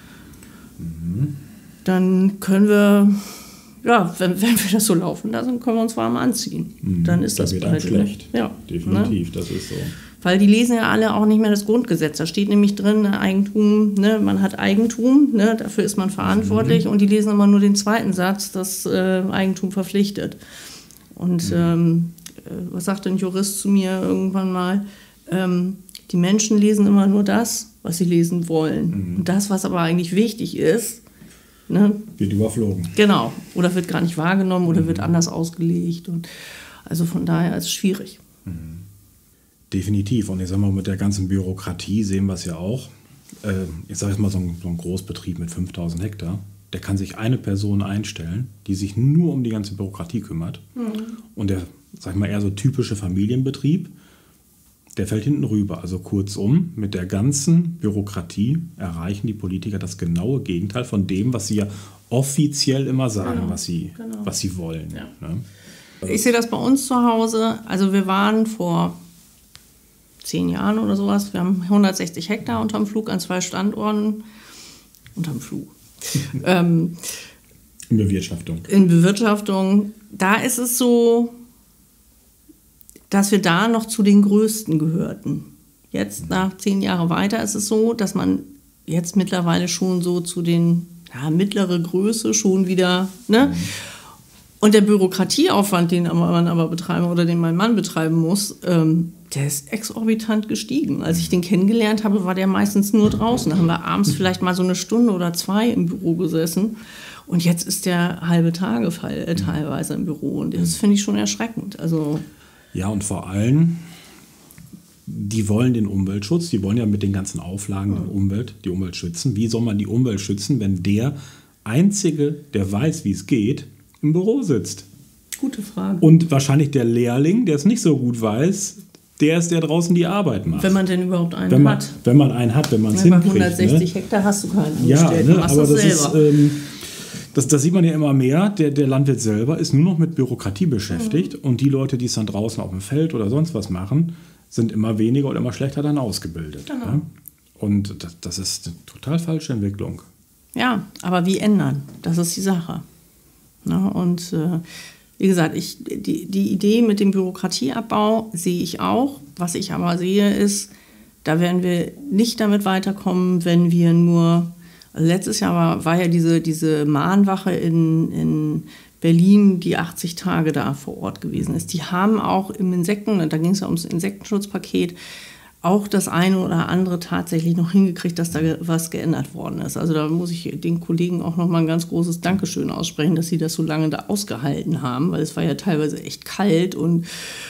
mhm. dann können wir, ja, wenn, wenn wir das so laufen lassen, können wir uns warm anziehen. Mhm. Dann ist das, das wird einem schlecht. Ja, definitiv, ne? Das ist so. Weil die lesen ja alle auch nicht mehr das Grundgesetz. Da steht nämlich drin, Eigentum, ne, man hat Eigentum, ne, dafür ist man verantwortlich. Mhm. Und die lesen immer nur den zweiten Satz, das äh, Eigentum verpflichtet. Und mhm. ähm, was sagt ein Jurist zu mir irgendwann mal? Ähm, die Menschen lesen immer nur das, was sie lesen wollen. Mhm. Und das, was aber eigentlich wichtig ist, ne, wird überflogen. Genau. Oder wird gar nicht wahrgenommen oder mhm. wird anders ausgelegt. Und also von daher ist es schwierig. Mhm. Definitiv. Und ich sag mal, mit der ganzen Bürokratie sehen wir es ja auch. Äh, ich sage jetzt mal, so ein, so ein Großbetrieb mit fünftausend Hektar, der kann sich eine Person einstellen, die sich nur um die ganze Bürokratie kümmert. Mhm. Und der, sag ich mal, eher so typische Familienbetrieb, der fällt hinten rüber. Also kurzum, mit der ganzen Bürokratie erreichen die Politiker das genaue Gegenteil von dem, was sie ja offiziell immer sagen, genau. was sie, genau. was sie wollen. Ja. Ne? Ich sehe das bei uns zu Hause. Also wir waren vor zehn Jahren oder sowas. Wir haben hundertsechzig Hektar unterm Flug an zwei Standorten. Unterm Flug. ähm, in Bewirtschaftung. In Bewirtschaftung. Da ist es so, dass wir da noch zu den Größten gehörten. Jetzt, nach zehn Jahren weiter, ist es so, dass man jetzt mittlerweile schon so zu den, ja, mittlere Größe schon wieder, ne? Mhm. Und der Bürokratieaufwand, den man aber betreiben oder den mein Mann betreiben muss, ähm, der ist exorbitant gestiegen. Als ich den kennengelernt habe, war der meistens nur draußen. Da haben wir abends vielleicht mal so eine Stunde oder zwei im Büro gesessen. Und jetzt ist der halbe Tage äh, teilweise im Büro. Und das finde ich schon erschreckend. Also ja, und vor allem, die wollen den Umweltschutz, die wollen ja mit den ganzen Auflagen die Umwelt, die Umwelt schützen. Wie soll man die Umwelt schützen, wenn der Einzige, der weiß, wie es geht, im Büro sitzt? Gute Frage. Und wahrscheinlich der Lehrling, der es nicht so gut weiß, der ist, der draußen die Arbeit macht. Wenn man denn überhaupt einen wenn man, hat. Wenn man einen hat, wenn man es ja, hinkriegt. Bei hundertsechzig ne? Hektar hast du keinen Angestellten. Ja, ne, du machst aber das, das selber. ist... Ähm, Das, das sieht man ja immer mehr. Der, der Landwirt selber ist nur noch mit Bürokratie beschäftigt. Mhm. Und die Leute, die es dann draußen auf dem Feld oder sonst was machen, sind immer weniger oder immer schlechter dann ausgebildet. Genau. Ja? Und das, das ist eine total falsche Entwicklung. Ja, aber wie ändern? Das ist die Sache. Na, und äh, wie gesagt, ich, die, die Idee mit dem Bürokratieabbau sehe ich auch. Was ich aber sehe ist, da werden wir nicht damit weiterkommen, wenn wir nur... Also letztes Jahr war, war ja diese, diese Mahnwache in, in Berlin, die achtzig Tage da vor Ort gewesen ist. Die haben auch im Insekten, da ging es ja ums Insektenschutzpaket, auch das eine oder andere tatsächlich noch hingekriegt, dass da was geändert worden ist. Also da muss ich den Kollegen auch noch mal ein ganz großes Dankeschön aussprechen, dass sie das so lange da ausgehalten haben, weil es war ja teilweise echt kalt und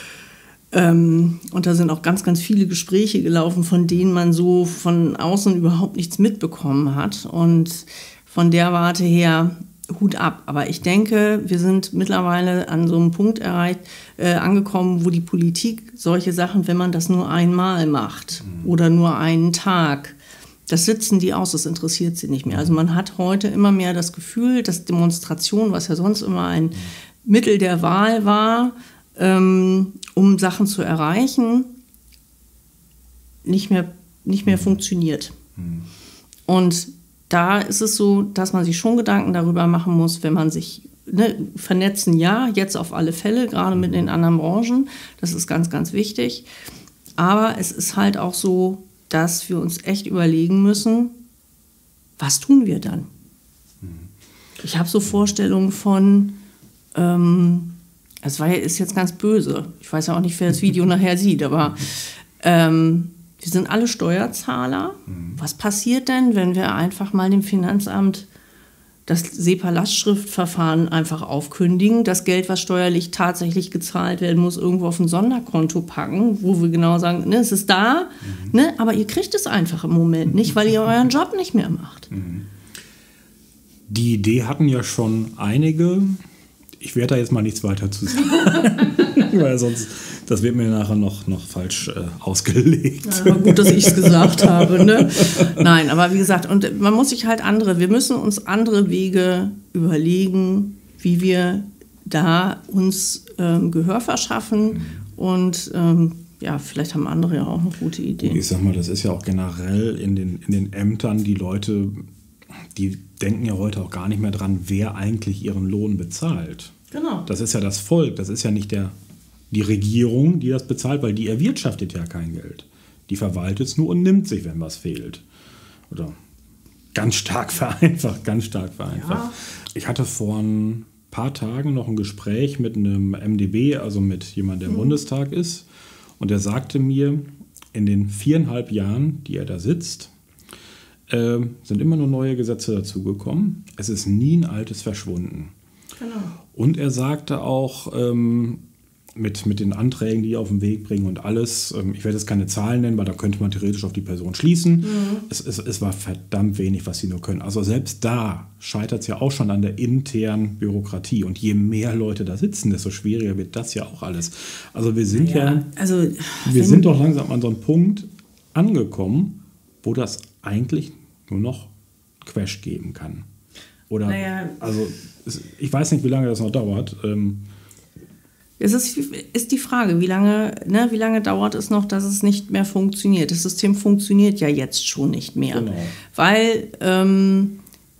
Ähm, und da sind auch ganz, ganz viele Gespräche gelaufen, von denen man so von außen überhaupt nichts mitbekommen hat. Und von der Warte her Hut ab. Aber ich denke, wir sind mittlerweile an so einem Punkt erreicht, äh, angekommen, wo die Politik solche Sachen, wenn man das nur einmal macht mhm. oder nur einen Tag, das sitzen die aus, das interessiert sie nicht mehr. Also man hat heute immer mehr das Gefühl, dass Demonstration, was ja sonst immer ein mhm. Mittel der Wahl war, ähm, um Sachen zu erreichen, nicht mehr, nicht mehr funktioniert. Mhm. Und da ist es so, dass man sich schon Gedanken darüber machen muss, wenn man sich ne, vernetzen, ja, jetzt auf alle Fälle, gerade mit den anderen Branchen, das ist ganz, ganz wichtig. Aber es ist halt auch so, dass wir uns echt überlegen müssen, was tun wir dann? Mhm. Ich habe so Vorstellungen von, ähm, das war, ist jetzt ganz böse. Ich weiß ja auch nicht, wer das Video nachher sieht, aber ähm, wir sind alle Steuerzahler. Mhm. Was passiert denn, wenn wir einfach mal dem Finanzamt das SEPA-Lastschriftverfahren einfach aufkündigen, das Geld, was steuerlich tatsächlich gezahlt werden muss, irgendwo auf ein Sonderkonto packen, wo wir genau sagen, ne, es ist da, mhm. ne, aber ihr kriegt es einfach im Moment nicht, weil ihr euren Job nicht mehr macht. Mhm. Die Idee hatten ja schon einige. Ich werde da jetzt mal nichts weiter zu sagen, weil sonst, das wird mir nachher noch, noch falsch äh, ausgelegt. Ja, aber gut, dass ich es gesagt habe. Ne? Nein, aber wie gesagt, und man muss sich halt andere, wir müssen uns andere Wege überlegen, wie wir da uns ähm, Gehör verschaffen. Mhm. Und ähm, ja, vielleicht haben andere ja auch noch gute Ideen. Ich sag mal, das ist ja auch generell in den, in den Ämtern, die Leute, die denken ja heute auch gar nicht mehr dran, wer eigentlich ihren Lohn bezahlt. Genau. Das ist ja das Volk, das ist ja nicht der die Regierung, die das bezahlt, weil die erwirtschaftet ja kein Geld. Die verwaltet es nur und nimmt sich, wenn was fehlt. Oder ganz stark vereinfacht, ganz stark vereinfacht. Ja. Ich hatte vor ein paar Tagen noch ein Gespräch mit einem M d B, also mit jemandem, der im mhm. Bundestag ist. Und der sagte mir, in den viereinhalb Jahren, die er da sitzt, äh, sind immer nur neue Gesetze dazugekommen. Es ist nie ein altes verschwunden. Genau. Und er sagte auch, ähm, mit, mit den Anträgen, die auf den Weg bringen und alles, ähm, ich werde jetzt keine Zahlen nennen, weil da könnte man theoretisch auf die Person schließen. Mhm. Es, es, es war verdammt wenig, was sie nur können. Also selbst da scheitert es ja auch schon an der internen Bürokratie. Und je mehr Leute da sitzen, desto schwieriger wird das ja auch alles. Also wir sind ja, ja also, wir sind doch langsam an so einem Punkt angekommen, wo das eigentlich nur noch Quash geben kann. Oder, naja. also ich weiß nicht, wie lange das noch dauert. Ähm, Es ist, ist die Frage, wie lange, ne, wie lange dauert es noch, dass es nicht mehr funktioniert? Das System funktioniert ja jetzt schon nicht mehr. Genau. Weil ähm,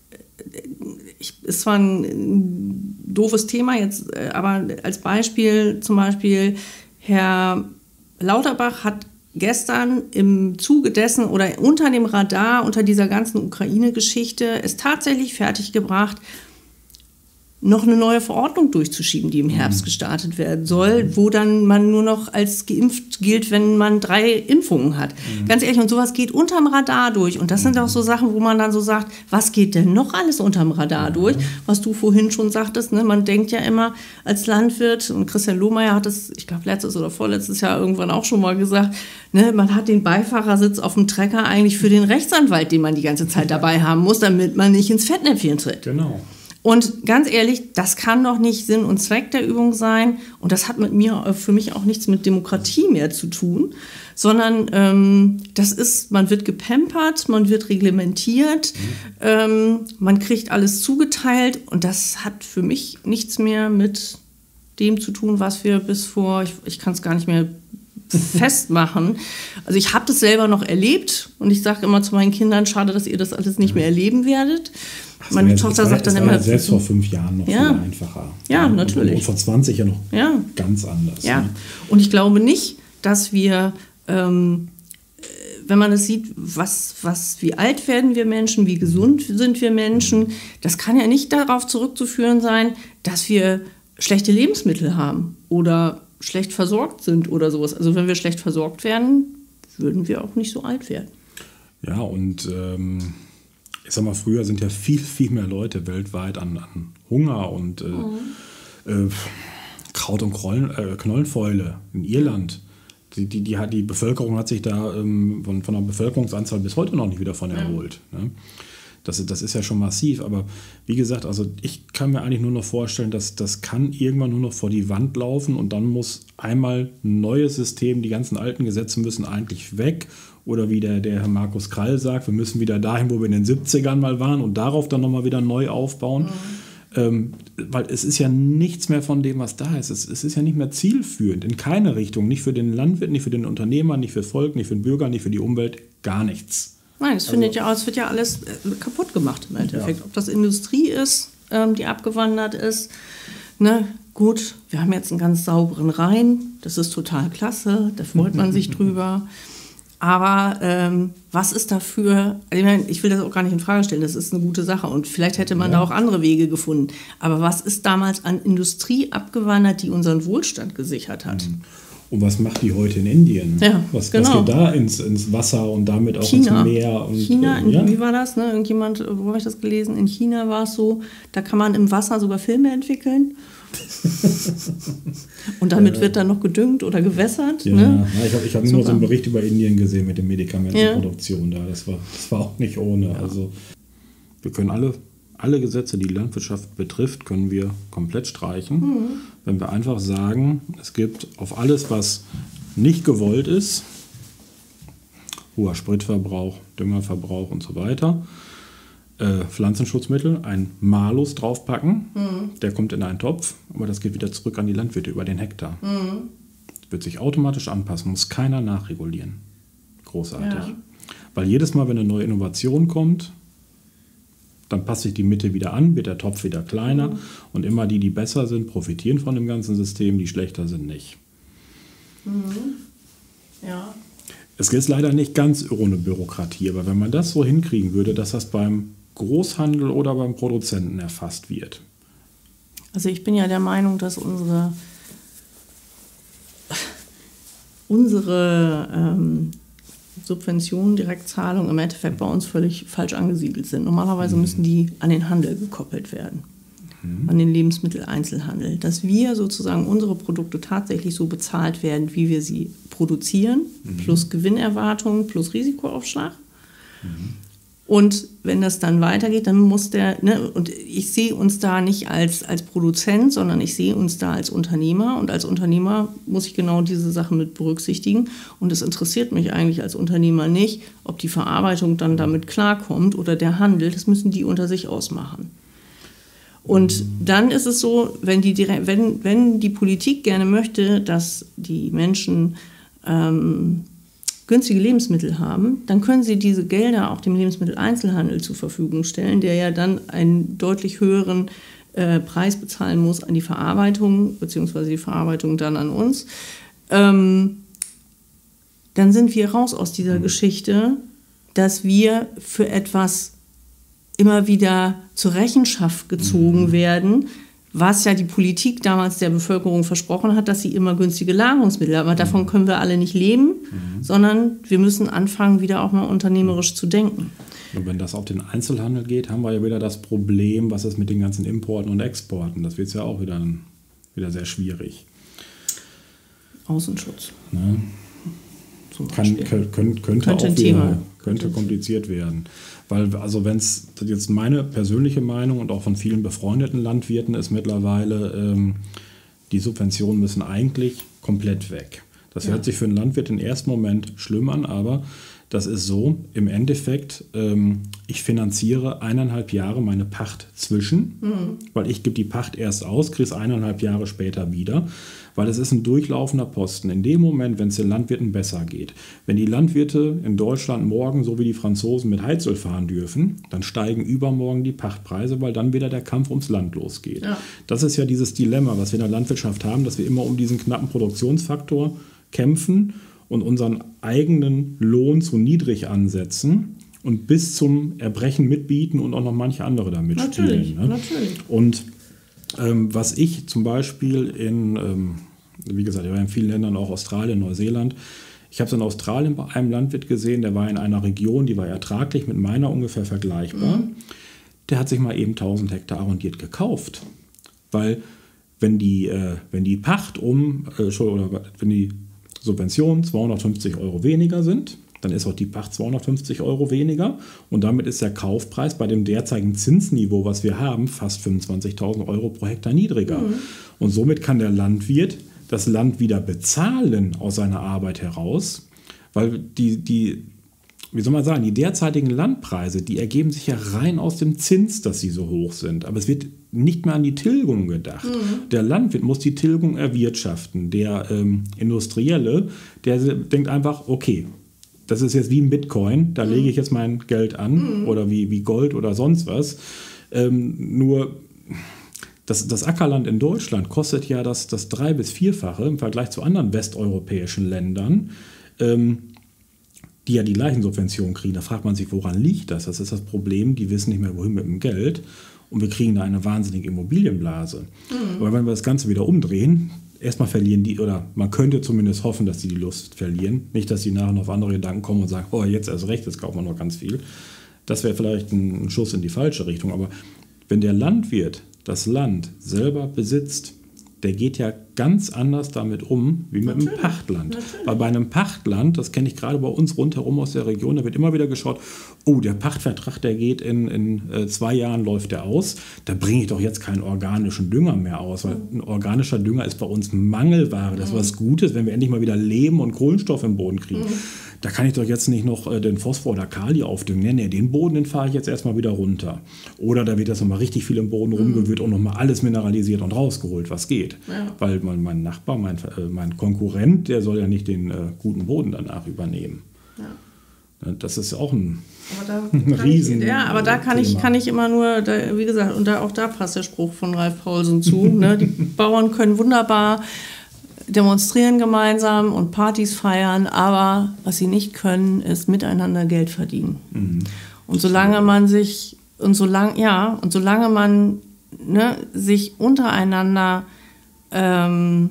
ich, es zwar ein doofes Thema jetzt, aber als Beispiel zum Beispiel Herr Lauterbach hat gestern im Zuge dessen oder unter dem Radar, unter dieser ganzen Ukraine-Geschichte es tatsächlich fertiggebracht, noch eine neue Verordnung durchzuschieben, die im Herbst gestartet werden soll, wo dann man nur noch als geimpft gilt, wenn man drei Impfungen hat. Mhm. Ganz ehrlich, und sowas geht unterm Radar durch. Und das mhm. sind auch so Sachen, wo man dann so sagt, was geht denn noch alles unterm Radar mhm. durch? Was du vorhin schon sagtest, ne? Man denkt ja immer als Landwirt, und Christian Lohmeier hat das, ich glaube, letztes oder vorletztes Jahr irgendwann auch schon mal gesagt, ne? Man hat den Beifahrersitz auf dem Trecker eigentlich für den Rechtsanwalt, den man die ganze Zeit dabei haben muss, damit man nicht ins Fettnäpfchen tritt. Genau. Und ganz ehrlich, das kann doch nicht Sinn und Zweck der Übung sein. Und das hat mit mir, für mich auch nichts mit Demokratie mehr zu tun, sondern ähm, das ist, man wird gepampert, man wird reglementiert, mhm. ähm, man kriegt alles zugeteilt. Und das hat für mich nichts mehr mit dem zu tun, was wir bis vor, ich, ich kann es gar nicht mehr festmachen. Also ich habe das selber noch erlebt und ich sage immer zu meinen Kindern, schade, dass ihr das alles nicht mehr erleben werdet. Meine ja, Tochter war, sagt dann war immer... Ja selbst vor fünf Jahren noch ja. viel einfacher. Ja, und, natürlich. Und vor zwanzig ja noch ja. ganz anders. Ja. Ne? Und ich glaube nicht, dass wir, ähm, wenn man es sieht, was, was, wie alt werden wir Menschen, wie gesund sind wir Menschen, das kann ja nicht darauf zurückzuführen sein, dass wir schlechte Lebensmittel haben oder schlecht versorgt sind oder sowas. Also wenn wir schlecht versorgt werden, würden wir auch nicht so alt werden. Ja, und ähm, ich sag mal, früher sind ja viel, viel mehr Leute weltweit an, an Hunger und äh, mhm. äh, Kraut- und Krollen, äh, Knollenfäule in Irland. Die, die, die, die Bevölkerung hat sich da ähm, von, von der Bevölkerungsanzahl bis heute noch nicht wieder von erholt. Ja. Ne? Das, das ist ja schon massiv, aber wie gesagt, also ich kann mir eigentlich nur noch vorstellen, dass das kann irgendwann nur noch vor die Wand laufen und dann muss einmal ein neues System, die ganzen alten Gesetze müssen eigentlich weg oder wie der, der Herr Markus Krall sagt, wir müssen wieder dahin, wo wir in den siebzigern mal waren und darauf dann nochmal wieder neu aufbauen, mhm. ähm, weil es ist ja nichts mehr von dem, was da ist. Es, es ist ja nicht mehr zielführend, in keine Richtung, nicht für den Landwirt, nicht für den Unternehmer, nicht für das Volk, nicht für den Bürger, nicht für die Umwelt, gar nichts. Nein, es, also, ja, es wird ja alles kaputt gemacht im Endeffekt. Ja. Ob das Industrie ist, ähm, die abgewandert ist. Ne? Gut, wir haben jetzt einen ganz sauberen Rhein. Das ist total klasse. Da freut man sich drüber. Aber ähm, was ist dafür? Ich meine, ich will das auch gar nicht in Frage stellen. Das ist eine gute Sache. Und vielleicht hätte man ja. da auch andere Wege gefunden. Aber was ist damals an Industrie abgewandert, die unseren Wohlstand gesichert hat? Mhm. Und was macht die heute in Indien? Ja, was, genau. was geht da ins, ins Wasser und damit auch China. ins Meer? Und, China, äh, ja? Wie war das? Ne? Irgendjemand, wo habe ich das gelesen? In China war es so, da kann man im Wasser sogar Filme entwickeln. Und damit äh, wird dann noch gedüngt oder gewässert. Ja, ne? ja, ich habe ich hab nur so einen Bericht über Indien gesehen mit der Medikamentenproduktion ja. da. Das war, das war auch nicht ohne. Ja. Also wir können alle, alle Gesetze, die die Landwirtschaft betrifft, können wir komplett streichen. Mhm. Wenn wir einfach sagen, es gibt auf alles, was nicht gewollt ist, hoher Spritverbrauch, Düngerverbrauch und so weiter, äh, Pflanzenschutzmittel, ein Malus draufpacken, mhm. der kommt in einen Topf, aber das geht wieder zurück an die Landwirte über den Hektar. Mhm. Wird sich automatisch anpassen, muss keiner nachregulieren. Großartig. Ja. Weil jedes Mal, wenn eine neue Innovation kommt, dann passt sich die Mitte wieder an, wird der Topf wieder kleiner mhm. und immer die, die besser sind, profitieren von dem ganzen System, die schlechter sind nicht. Mhm. Ja. Es geht leider nicht ganz ohne Bürokratie, aber wenn man das so hinkriegen würde, dass das beim Großhandel oder beim Produzenten erfasst wird. Also ich bin ja der Meinung, dass unsere, unsere ähm, Subventionen, Direktzahlungen im Endeffekt bei uns völlig falsch angesiedelt sind. Normalerweise mhm. müssen die an den Handel gekoppelt werden, mhm. an den Lebensmitteleinzelhandel. Dass wir sozusagen unsere Produkte tatsächlich so bezahlt werden, wie wir sie produzieren, mhm. plus Gewinnerwartung, plus Risikoaufschlag. Mhm. Und wenn das dann weitergeht, dann muss der, ne, und ich sehe uns da nicht als, als Produzent, sondern ich sehe uns da als Unternehmer. Und als Unternehmer muss ich genau diese Sachen mit berücksichtigen. Und es interessiert mich eigentlich als Unternehmer nicht, ob die Verarbeitung dann damit klarkommt oder der Handel. Das müssen die unter sich ausmachen. Und dann ist es so, wenn die, wenn, wenn die Politik gerne möchte, dass die Menschen ähm, günstige Lebensmittel haben, dann können sie diese Gelder auch dem Lebensmitteleinzelhandel zur Verfügung stellen, der ja dann einen deutlich höheren äh, Preis bezahlen muss an die Verarbeitung, beziehungsweise die Verarbeitung dann an uns. Ähm, dann sind wir raus aus dieser mhm. Geschichte, dass wir für etwas immer wieder zur Rechenschaft gezogen mhm. werden, was ja die Politik damals der Bevölkerung versprochen hat, dass sie immer günstige Nahrungsmittel haben. Aber davon können wir alle nicht leben, mhm. sondern wir müssen anfangen, wieder auch mal unternehmerisch zu denken. Und wenn das auf den Einzelhandel geht, haben wir ja wieder das Problem, was ist mit den ganzen Importen und Exporten. Das wird ja auch wieder, wieder sehr schwierig. Außenschutz. Ne? Kann, könnte, könnte, könnte auch wieder Thema. könnte kompliziert werden. Weil, also wenn es jetzt meine persönliche Meinung und auch von vielen befreundeten Landwirten ist mittlerweile, ähm, die Subventionen müssen eigentlich komplett weg. Das ja. hört sich für einen Landwirt im ersten Moment schlimm an, aber das ist so, im Endeffekt, ähm, ich finanziere eineinhalb Jahre meine Pacht zwischen, mhm. weil ich gebe die Pacht erst aus, kriege es eineinhalb Jahre später wieder, weil es ist ein durchlaufender Posten. In dem Moment, wenn es den Landwirten besser geht, wenn die Landwirte in Deutschland morgen, so wie die Franzosen, mit Heizöl fahren dürfen, dann steigen übermorgen die Pachtpreise, weil dann wieder der Kampf ums Land losgeht. Ja. Das ist ja dieses Dilemma, was wir in der Landwirtschaft haben, dass wir immer um diesen knappen Produktionsfaktor kämpfen und unseren eigenen Lohn zu niedrig ansetzen und bis zum Erbrechen mitbieten und auch noch manche andere da mitspielen. Natürlich, ne? natürlich. Und ähm, was ich zum Beispiel in, ähm, wie gesagt, ich war in vielen Ländern, auch Australien, Neuseeland, ich habe es in Australien bei einem Landwirt gesehen, der war in einer Region, die war ertraglich mit meiner ungefähr vergleichbar. Mhm. Der hat sich mal eben tausend Hektar arrondiert gekauft, weil wenn die, äh, wenn die Pacht um, äh, oder wenn die Subventionen zweihundertfünfzig Euro weniger sind, dann ist auch die Pacht zweihundertfünfzig Euro weniger und damit ist der Kaufpreis bei dem derzeitigen Zinsniveau, was wir haben, fast fünfundzwanzigtausend Euro pro Hektar niedriger. Mhm. Und somit kann der Landwirt das Land wieder bezahlen aus seiner Arbeit heraus, weil die, die, wie soll man sagen, die derzeitigen Landpreise, die ergeben sich ja rein aus dem Zins, dass sie so hoch sind. Aber es wird nicht mehr an die Tilgung gedacht. Mhm. Der Landwirt muss die Tilgung erwirtschaften. Der ähm, Industrielle, der denkt einfach, okay, das ist jetzt wie ein Bitcoin, da mhm. lege ich jetzt mein Geld an mhm. oder wie, wie Gold oder sonst was. Ähm, nur das, das Ackerland in Deutschland kostet ja das, das drei- bis vierfache im Vergleich zu anderen westeuropäischen Ländern, ähm, die ja die gleichen Subventionen kriegen. Da fragt man sich, woran liegt das? Das ist das Problem, die wissen nicht mehr, wohin mit dem Geld. Und wir kriegen da eine wahnsinnige Immobilienblase. Mhm. Aber wenn wir das Ganze wieder umdrehen, erstmal verlieren die, oder man könnte zumindest hoffen, dass die die Lust verlieren. Nicht, dass die nachher noch auf andere Gedanken kommen und sagen, oh, jetzt erst recht, jetzt kaufen wir noch ganz viel. Das wäre vielleicht ein Schuss in die falsche Richtung. Aber wenn der Landwirt das Land selber besitzt, der geht ja ganz anders damit um, wie mit natürlich, einem Pachtland. Natürlich. Weil bei einem Pachtland, das kenne ich gerade bei uns rundherum aus der Region, da wird immer wieder geschaut, oh, der Pachtvertrag, der geht in, in äh, zwei Jahren, läuft der aus, da bringe ich doch jetzt keinen organischen Dünger mehr aus, weil ein organischer Dünger ist bei uns Mangelware, das ist was Gutes, wenn wir endlich mal wieder Lehm und Kohlenstoff im Boden kriegen. Mhm. Da kann ich doch jetzt nicht noch äh, den Phosphor oder Kali aufdüngen. Nee, nee, den Boden, den fahre ich jetzt erstmal wieder runter. Oder da wird jetzt nochmal richtig viel im Boden mhm. rumgewühlt und nochmal alles mineralisiert und rausgeholt, was geht. Ja. Weil mein, mein Nachbar, mein, äh, mein Konkurrent, der soll ja nicht den äh, guten Boden danach übernehmen. Ja. Das ist auch ein, ein Riesen. Ich, ja, aber da kann ich, kann ich immer nur, da, wie gesagt, und da, auch da passt der Spruch von Ralf Paulsen zu. Ne? Die Bauern können wunderbar demonstrieren gemeinsam und Partys feiern, aber was sie nicht können, ist miteinander Geld verdienen. Mhm. Und solange man sich und solange ja und solange man ne, sich untereinander ähm,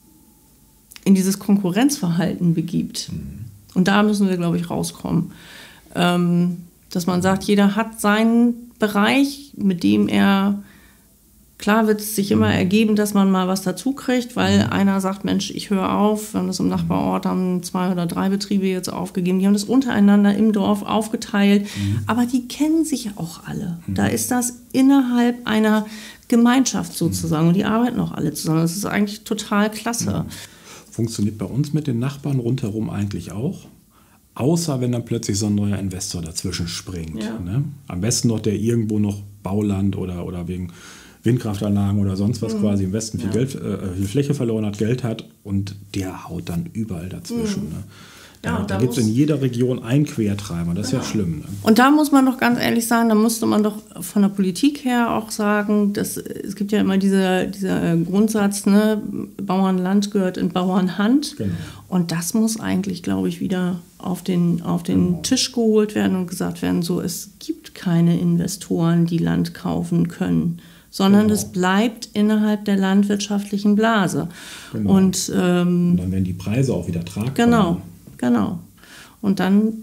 in dieses Konkurrenzverhalten begibt, mhm. und da müssen wir, glaube ich, rauskommen, ähm, dass man sagt, jeder hat seinen Bereich, mit dem er klar wird es sich immer ergeben, dass man mal was dazu kriegt, weil einer sagt, Mensch, ich höre auf. Wir haben das im Nachbarort, haben zwei oder drei Betriebe jetzt aufgegeben. Die haben das untereinander im Dorf aufgeteilt. Mhm. Aber die kennen sich auch alle. Mhm. Da ist das innerhalb einer Gemeinschaft sozusagen. Und die arbeiten auch alle zusammen. Das ist eigentlich total klasse. Funktioniert bei uns mit den Nachbarn rundherum eigentlich auch? Außer wenn dann plötzlich so ein neuer Investor dazwischen springt. Ja. Ne? Am besten noch, der irgendwo noch Bauland oder, oder wegen Windkraftanlagen oder sonst was mhm. quasi im Westen viel, ja. Geld, äh, viel Fläche verloren hat, Geld hat und der haut dann überall dazwischen. Mhm. Ne? Da, ja, da, da gibt es in jeder Region einen Quertreiber, das genau. ist ja schlimm. Ne? Und da muss man doch ganz ehrlich sagen, da musste man doch von der Politik her auch sagen, dass, es gibt ja immer dieser, dieser Grundsatz, ne, Bauernland gehört in Bauernhand. Genau. Und das muss eigentlich, glaube ich, wieder auf den, auf den genau. Tisch geholt werden und gesagt werden, so, es gibt keine Investoren, die Land kaufen können, sondern genau. es bleibt innerhalb der landwirtschaftlichen Blase. Genau. Und, ähm, und dann werden die Preise auch wieder tragbar. Genau, genau. Und dann,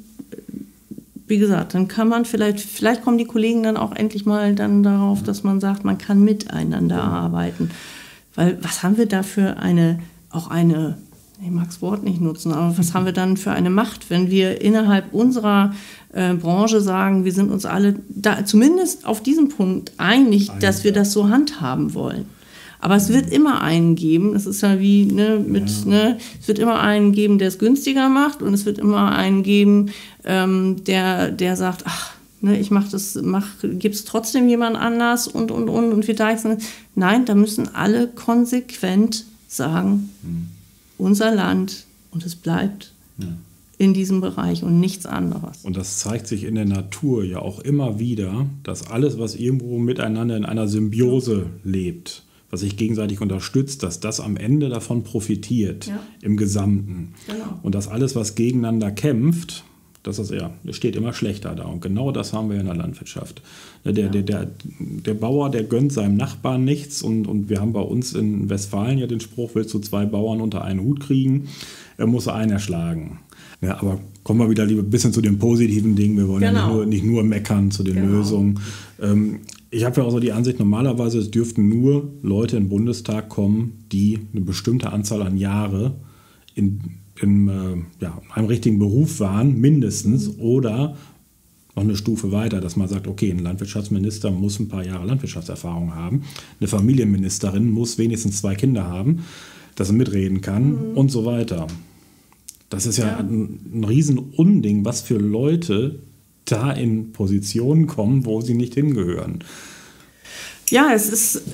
wie gesagt, dann kann man vielleicht, vielleicht kommen die Kollegen dann auch endlich mal dann darauf, dass man sagt, man kann miteinander ja. arbeiten. Weil was haben wir da für eine, auch eine, ich mag das Wort nicht nutzen, aber was haben wir dann für eine Macht, wenn wir innerhalb unserer äh, Branche sagen, wir sind uns alle da zumindest auf diesem Punkt einig, einig dass wir ja. das so handhaben wollen. Aber es wird immer einen geben, das ist ja wie ne, mit, ja. ne, es wird immer einen geben, der es günstiger macht und es wird immer einen geben, ähm, der, der sagt, ach, ne, ich mach das, mach, gibt es trotzdem jemand anders und, und, und, und wir deichseln. Nein, da müssen alle konsequent sagen, mhm. unser Land und es bleibt ja. in diesem Bereich und nichts anderes. Und das zeigt sich in der Natur ja auch immer wieder, dass alles, was irgendwo miteinander in einer Symbiose lebt, was sich gegenseitig unterstützt, dass das am Ende davon profitiert, ja. im Gesamten. Genau. Und dass alles, was gegeneinander kämpft, das ist, ja, das steht immer schlechter da. Und genau das haben wir in der Landwirtschaft. Der, ja. der, der, der Bauer, der gönnt seinem Nachbarn nichts. Und, und wir haben bei uns in Westfalen ja den Spruch, willst du zwei Bauern unter einen Hut kriegen, er muss einen erschlagen. Ja, aber kommen wir wieder lieber ein bisschen zu den positiven Dingen. Wir wollen genau. ja nicht nur, nicht nur meckern zu den genau. Lösungen. Ähm, ich habe ja auch so die Ansicht, normalerweise es dürften nur Leute in den Bundestag kommen, die eine bestimmte Anzahl an Jahre in, in äh, ja, einem richtigen Beruf waren, mindestens, oder noch eine Stufe weiter, dass man sagt, okay, ein Landwirtschaftsminister muss ein paar Jahre Landwirtschaftserfahrung haben, eine Familienministerin muss wenigstens zwei Kinder haben, dass sie mitreden kann mhm. und so weiter. Das ist ja, ja. ein, ein Riesenunding, was für Leute da in Positionen kommen, wo sie nicht hingehören. Ja, es ist, äh,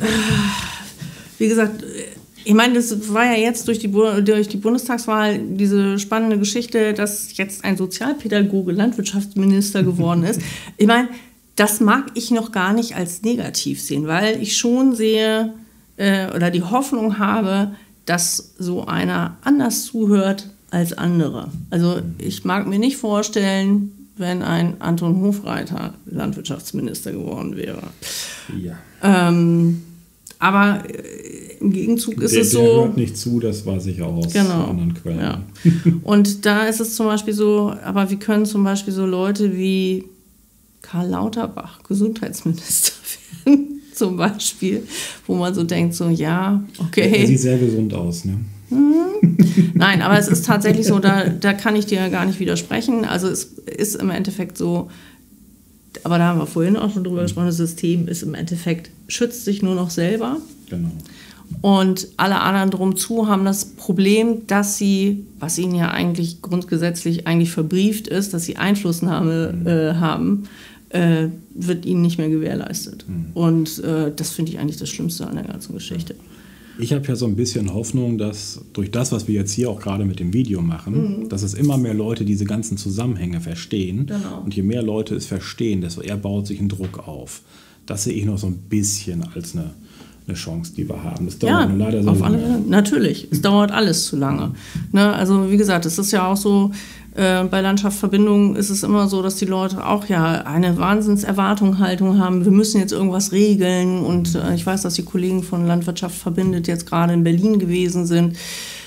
wie gesagt, ich meine, das war ja jetzt durch die, durch die Bundestagswahl diese spannende Geschichte, dass jetzt ein Sozialpädagoge Landwirtschaftsminister geworden ist. Ich meine, das mag ich noch gar nicht als negativ sehen, weil ich schon sehe äh, oder die Hoffnung habe, dass so einer anders zuhört als andere. Also ich mag mir nicht vorstellen, wenn ein Anton Hofreiter Landwirtschaftsminister geworden wäre. Ja. Ähm, aber im Gegenzug ist der, es so... Der hört nicht zu, das weiß ich auch aus genau, anderen Quellen. Ja. Und da ist es zum Beispiel so, aber wie können zum Beispiel so Leute wie Karl Lauterbach Gesundheitsminister werden, zum Beispiel, wo man so denkt, so ja, okay. Er sieht sehr gesund aus, ne? Hm. Nein, aber es ist tatsächlich so, da, da kann ich dir gar nicht widersprechen. Also es ist im Endeffekt so, aber da haben wir vorhin auch schon drüber gesprochen, das System ist im Endeffekt, schützt sich nur noch selber. Genau. Und alle anderen drumzu haben das Problem, dass sie, was ihnen ja eigentlich grundgesetzlich eigentlich verbrieft ist, dass sie Einflussnahme mhm. äh, haben, äh, wird ihnen nicht mehr gewährleistet. Mhm. Und äh, das finde ich eigentlich das Schlimmste an der ganzen Geschichte. Ja. Ich habe ja so ein bisschen Hoffnung, dass durch das, was wir jetzt hier auch gerade mit dem Video machen, mhm. dass es immer mehr Leute diese ganzen Zusammenhänge verstehen. Genau. Und je mehr Leute es verstehen, desto eher baut sich ein Druck auf. Das sehe ich noch so ein bisschen als eine eine Chance, die wir haben. Das dauert ja, nur leider so auf lange. alle, natürlich, es dauert alles zu lange. Ne? Also wie gesagt, es ist ja auch so, äh, bei Landschaftsverbindungen ist es immer so, dass die Leute auch ja eine Wahnsinnserwartungshaltung haben, wir müssen jetzt irgendwas regeln und äh, ich weiß, dass die Kollegen von Landwirtschaft verbindet jetzt gerade in Berlin gewesen sind.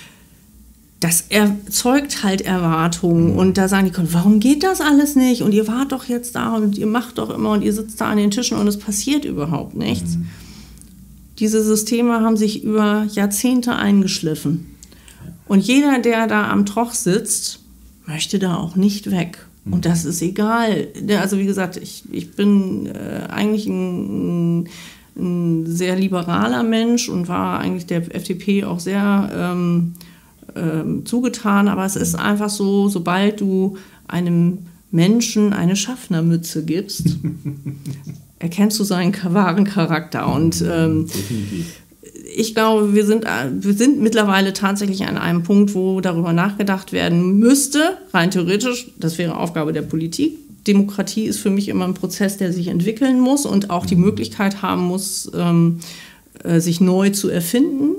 Das erzeugt halt Erwartungen und da sagen die, warum geht das alles nicht und ihr wart doch jetzt da und ihr macht doch immer und ihr sitzt da an den Tischen und es passiert überhaupt nichts. Mhm. Diese Systeme haben sich über Jahrzehnte eingeschliffen und jeder, der da am Troch sitzt, möchte da auch nicht weg mhm. und das ist egal. Also wie gesagt, ich, ich bin äh, eigentlich ein, ein sehr liberaler Mensch und war eigentlich der F D P auch sehr ähm, Ähm, zugetan, aber es ist einfach so, sobald du einem Menschen eine Schaffnermütze gibst, erkennst du seinen wahren Charakter. Und ähm, ich glaube, wir sind, wir sind mittlerweile tatsächlich an einem Punkt, wo darüber nachgedacht werden müsste, rein theoretisch, das wäre Aufgabe der Politik. Demokratie ist für mich immer ein Prozess, der sich entwickeln muss und auch die Möglichkeit haben muss, ähm, äh, sich neu zu erfinden.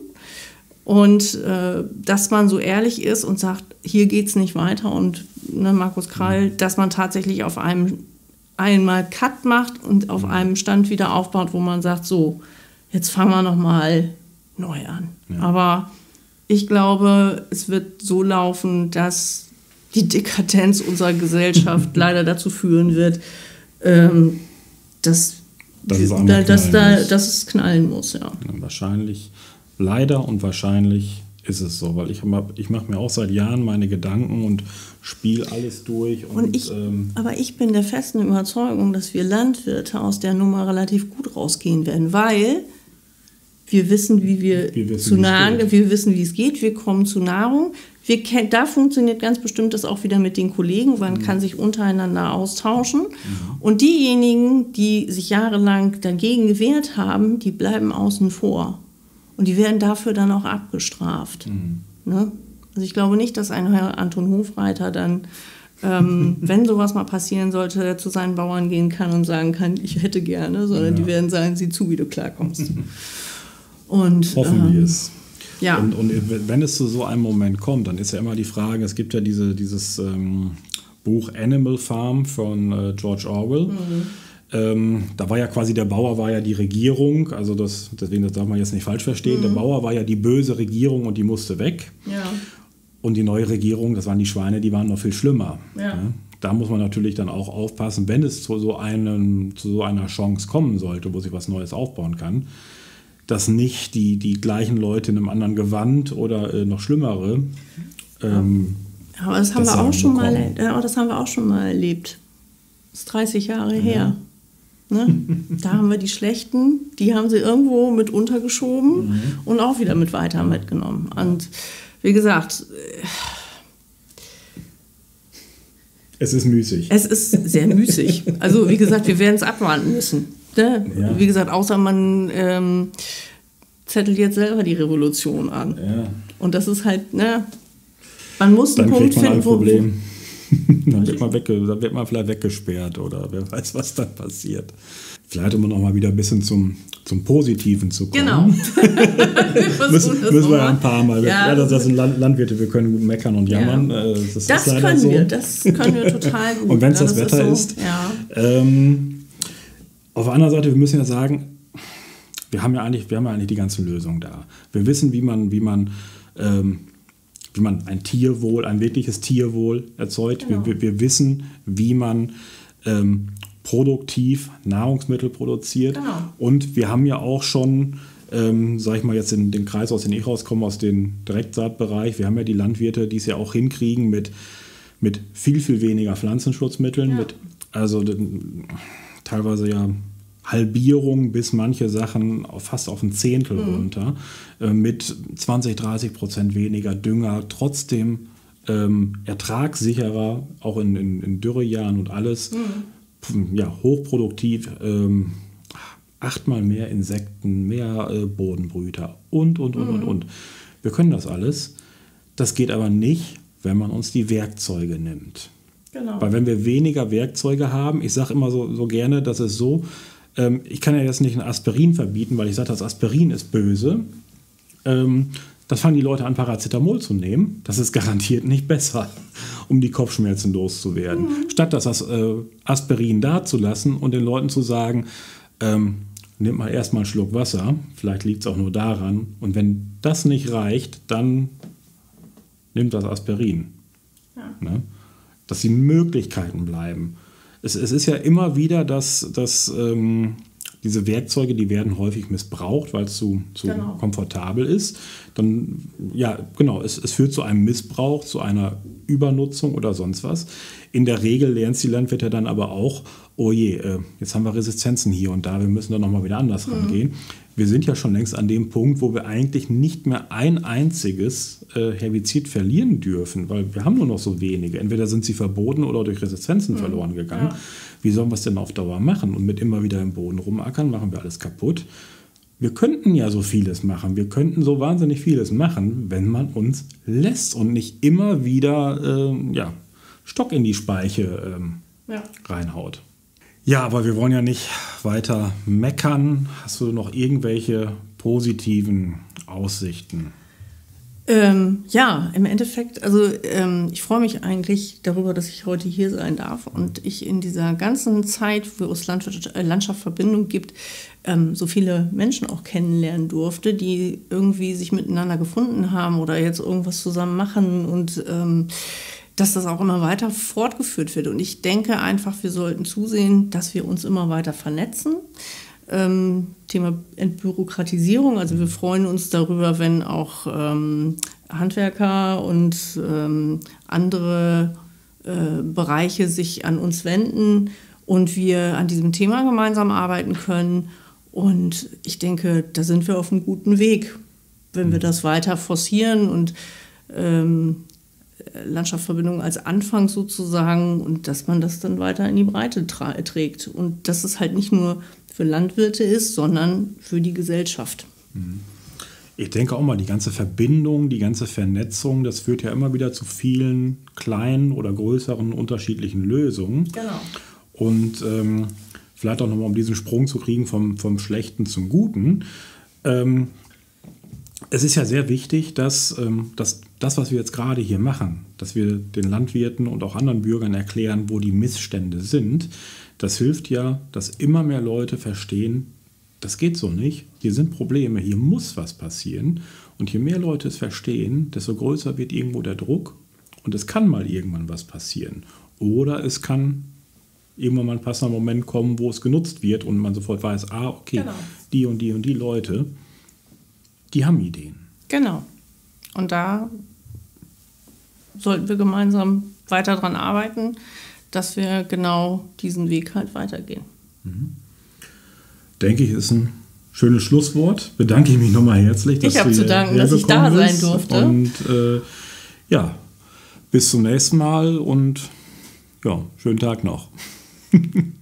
Und äh, dass man so ehrlich ist und sagt, hier geht es nicht weiter und ne, Markus Krall, dass man tatsächlich auf einem einmal Cut macht und auf einem Stand wieder aufbaut, wo man sagt, so, jetzt fangen wir nochmal neu an. Ja. Aber ich glaube, es wird so laufen, dass die Dekadenz unserer Gesellschaft leider dazu führen wird, ähm, dass, dass, es da, dass, da, dass es knallen muss. Ja. Ja, wahrscheinlich. Leider und wahrscheinlich ist es so, weil ich, ich mache mir auch seit Jahren meine Gedanken und spiele alles durch. Und, und ich, ähm, aber ich bin der festen Überzeugung, dass wir Landwirte aus der Nummer relativ gut rausgehen werden, weil wir wissen, wie wir, wir wissen, zu Nahrung, wir wissen, wie es geht, wir kommen zu Nahrung. Wir, da funktioniert ganz bestimmt das auch wieder mit den Kollegen, man mhm. kann sich untereinander austauschen. Mhm. Und diejenigen, die sich jahrelang dagegen gewehrt haben, die bleiben außen vor. Und die werden dafür dann auch abgestraft. Mhm. Ne? Also ich glaube nicht, dass ein Herr Anton Hofreiter dann, ähm, wenn sowas mal passieren sollte, zu seinen Bauern gehen kann und sagen kann, ich hätte gerne, sondern ja. die werden sagen, sieh zu, wie du klarkommst. Und, hoffen ähm, wir es. Ja. Und, und wenn es zu so einem Moment kommt, dann ist ja immer die Frage, es gibt ja diese, dieses ähm, Buch Animal Farm von äh, George Orwell. Mhm. Ähm, da war ja quasi, der Bauer war ja die Regierung, also das, deswegen das darf man jetzt nicht falsch verstehen, mhm. der Bauer war ja die böse Regierung und die musste weg. Ja. Und die neue Regierung, das waren die Schweine, die waren noch viel schlimmer. Ja. Ja? Da muss man natürlich dann auch aufpassen, wenn es zu so, einem, zu so einer Chance kommen sollte, wo sich was Neues aufbauen kann, dass nicht die, die gleichen Leute in einem anderen Gewand oder äh, noch schlimmere ähm, aber das haben, das wir auch schon mal, ja, das haben wir auch schon mal erlebt. Das ist dreißig Jahre ja. her. Ne? Da haben wir die Schlechten, die haben sie irgendwo mit untergeschoben mhm. und auch wieder mit weiter mitgenommen. Und wie gesagt, es ist müßig. Es ist sehr müßig. Also wie gesagt, wir werden es abwarten müssen. Ne? Ja. Wie gesagt, außer man ähm, zettelt jetzt selber die Revolution an. Ja. Und das ist halt, ne, man muss einen Dann Punkt finden, ein wo, Problem. Dann wird, man wegge- dann wird man vielleicht weggesperrt oder wer weiß, was dann passiert. Vielleicht, um noch mal wieder ein bisschen zum, zum Positiven zu kommen. Genau. müssen, müssen wir ja ein paar Mal. Ja, ja das, das sind Land- Landwirte, wir können gut meckern und jammern. Ja. Das, das ist können so. wir, das können wir total gut. Und wenn es ja, das, das Wetter ist. ist so, ja. ähm, auf der anderen Seite, wir müssen ja sagen, wir haben ja eigentlich, wir haben ja eigentlich die ganzen Lösungen da. Wir wissen, wie man, wie man ähm, wie man ein Tierwohl, ein wirkliches Tierwohl erzeugt. Genau. Wir, wir wissen, wie man ähm, produktiv Nahrungsmittel produziert. Genau. Und wir haben ja auch schon, ähm, sag ich mal jetzt in den Kreis, aus dem ich rauskomme, aus dem Direktsaatbereich, wir haben ja die Landwirte, die es ja auch hinkriegen mit, mit viel, viel weniger Pflanzenschutzmitteln, ja. mit, also teilweise ja Halbierung bis manche Sachen fast auf ein Zehntel mhm. runter, äh, mit zwanzig, dreißig Prozent weniger Dünger, trotzdem ähm, ertragssicherer, auch in, in, in Dürrejahren und alles, mhm. ja, hochproduktiv, ähm, achtmal mehr Insekten, mehr äh, Bodenbrüter und, und, und, mhm. und, und. Wir können das alles. Das geht aber nicht, wenn man uns die Werkzeuge nimmt. Genau. Weil wenn wir weniger Werkzeuge haben, ich sage immer so, so gerne, das ist so, ähm, ich kann ja jetzt nicht ein Aspirin verbieten, weil ich sage, das Aspirin ist böse. Ähm, das fangen die Leute an, Paracetamol zu nehmen. Das ist garantiert nicht besser, um die Kopfschmerzen loszuwerden. Mhm. Statt das äh, Aspirin da zu lassen und den Leuten zu sagen, ähm, nehmt mal erstmal einen Schluck Wasser, vielleicht liegt es auch nur daran. Und wenn das nicht reicht, dann nimmt das Aspirin. Ja. Ne? Dass die Möglichkeiten bleiben. Es, es ist ja immer wieder, dass, dass ähm, diese Werkzeuge, die werden häufig missbraucht, weil es zu, zu genau. komfortabel ist. Dann, ja, genau, es, es führt zu einem Missbrauch, zu einer Übernutzung oder sonst was. In der Regel lernt die Landwirte dann aber auch, oh je, äh, jetzt haben wir Resistenzen hier und da, wir müssen da nochmal wieder anders mhm. rangehen. Wir sind ja schon längst an dem Punkt, wo wir eigentlich nicht mehr ein einziges äh, Herbizid verlieren dürfen, weil wir haben nur noch so wenige. Entweder sind sie verboten oder durch Resistenzen mhm. verloren gegangen. Ja. Wie sollen wir es denn auf Dauer machen? Und mit immer wieder im Boden rumackern, machen wir alles kaputt. Wir könnten ja so vieles machen. Wir könnten so wahnsinnig vieles machen, wenn man uns lässt und nicht immer wieder äh, ja, Stock in die Speiche ähm, ja. reinhaut. Ja, aber wir wollen ja nicht weiter meckern. Hast du noch irgendwelche positiven Aussichten? Ähm, ja, im Endeffekt, also ähm, ich freue mich eigentlich darüber, dass ich heute hier sein darf und ich in dieser ganzen Zeit, wo es Landschaft, äh, Landschaftsverbindung gibt, ähm, so viele Menschen auch kennenlernen durfte, die irgendwie sich miteinander gefunden haben oder jetzt irgendwas zusammen machen und ähm, dass das auch immer weiter fortgeführt wird. Und ich denke einfach, wir sollten zusehen, dass wir uns immer weiter vernetzen. Ähm, Thema Entbürokratisierung, also wir freuen uns darüber, wenn auch ähm, Handwerker und ähm, andere äh, Bereiche sich an uns wenden und wir an diesem Thema gemeinsam arbeiten können. Und ich denke, da sind wir auf einem guten Weg, wenn wir das weiter forcieren und ähm, Landschaftsverbindung als Anfang sozusagen und dass man das dann weiter in die Breite tra- trägt und dass es halt nicht nur für Landwirte ist, sondern für die Gesellschaft. Ich denke auch mal, die ganze Verbindung, die ganze Vernetzung, das führt ja immer wieder zu vielen kleinen oder größeren unterschiedlichen Lösungen. Genau. Und ähm, vielleicht auch nochmal, um diesen Sprung zu kriegen vom, vom Schlechten zum Guten. Ähm, Es ist ja sehr wichtig, dass, ähm, dass das, was wir jetzt gerade hier machen, dass wir den Landwirten und auch anderen Bürgern erklären, wo die Missstände sind. Das hilft ja, dass immer mehr Leute verstehen, das geht so nicht, hier sind Probleme, hier muss was passieren. Und je mehr Leute es verstehen, desto größer wird irgendwo der Druck und es kann mal irgendwann was passieren. Oder es kann irgendwann mal ein passender Moment kommen, wo es genutzt wird und man sofort weiß, ah, okay, genau. die und die und die Leute, die haben Ideen. Genau. Und da sollten wir gemeinsam weiter dran arbeiten, dass wir genau diesen Weg halt weitergehen. Mhm. Denke ich, ist ein schönes Schlusswort. Bedanke ich mich nochmal herzlich, dass ich habe zu danken, dass ich da sein durfte. Und äh, ja, bis zum nächsten Mal und ja, schönen Tag noch.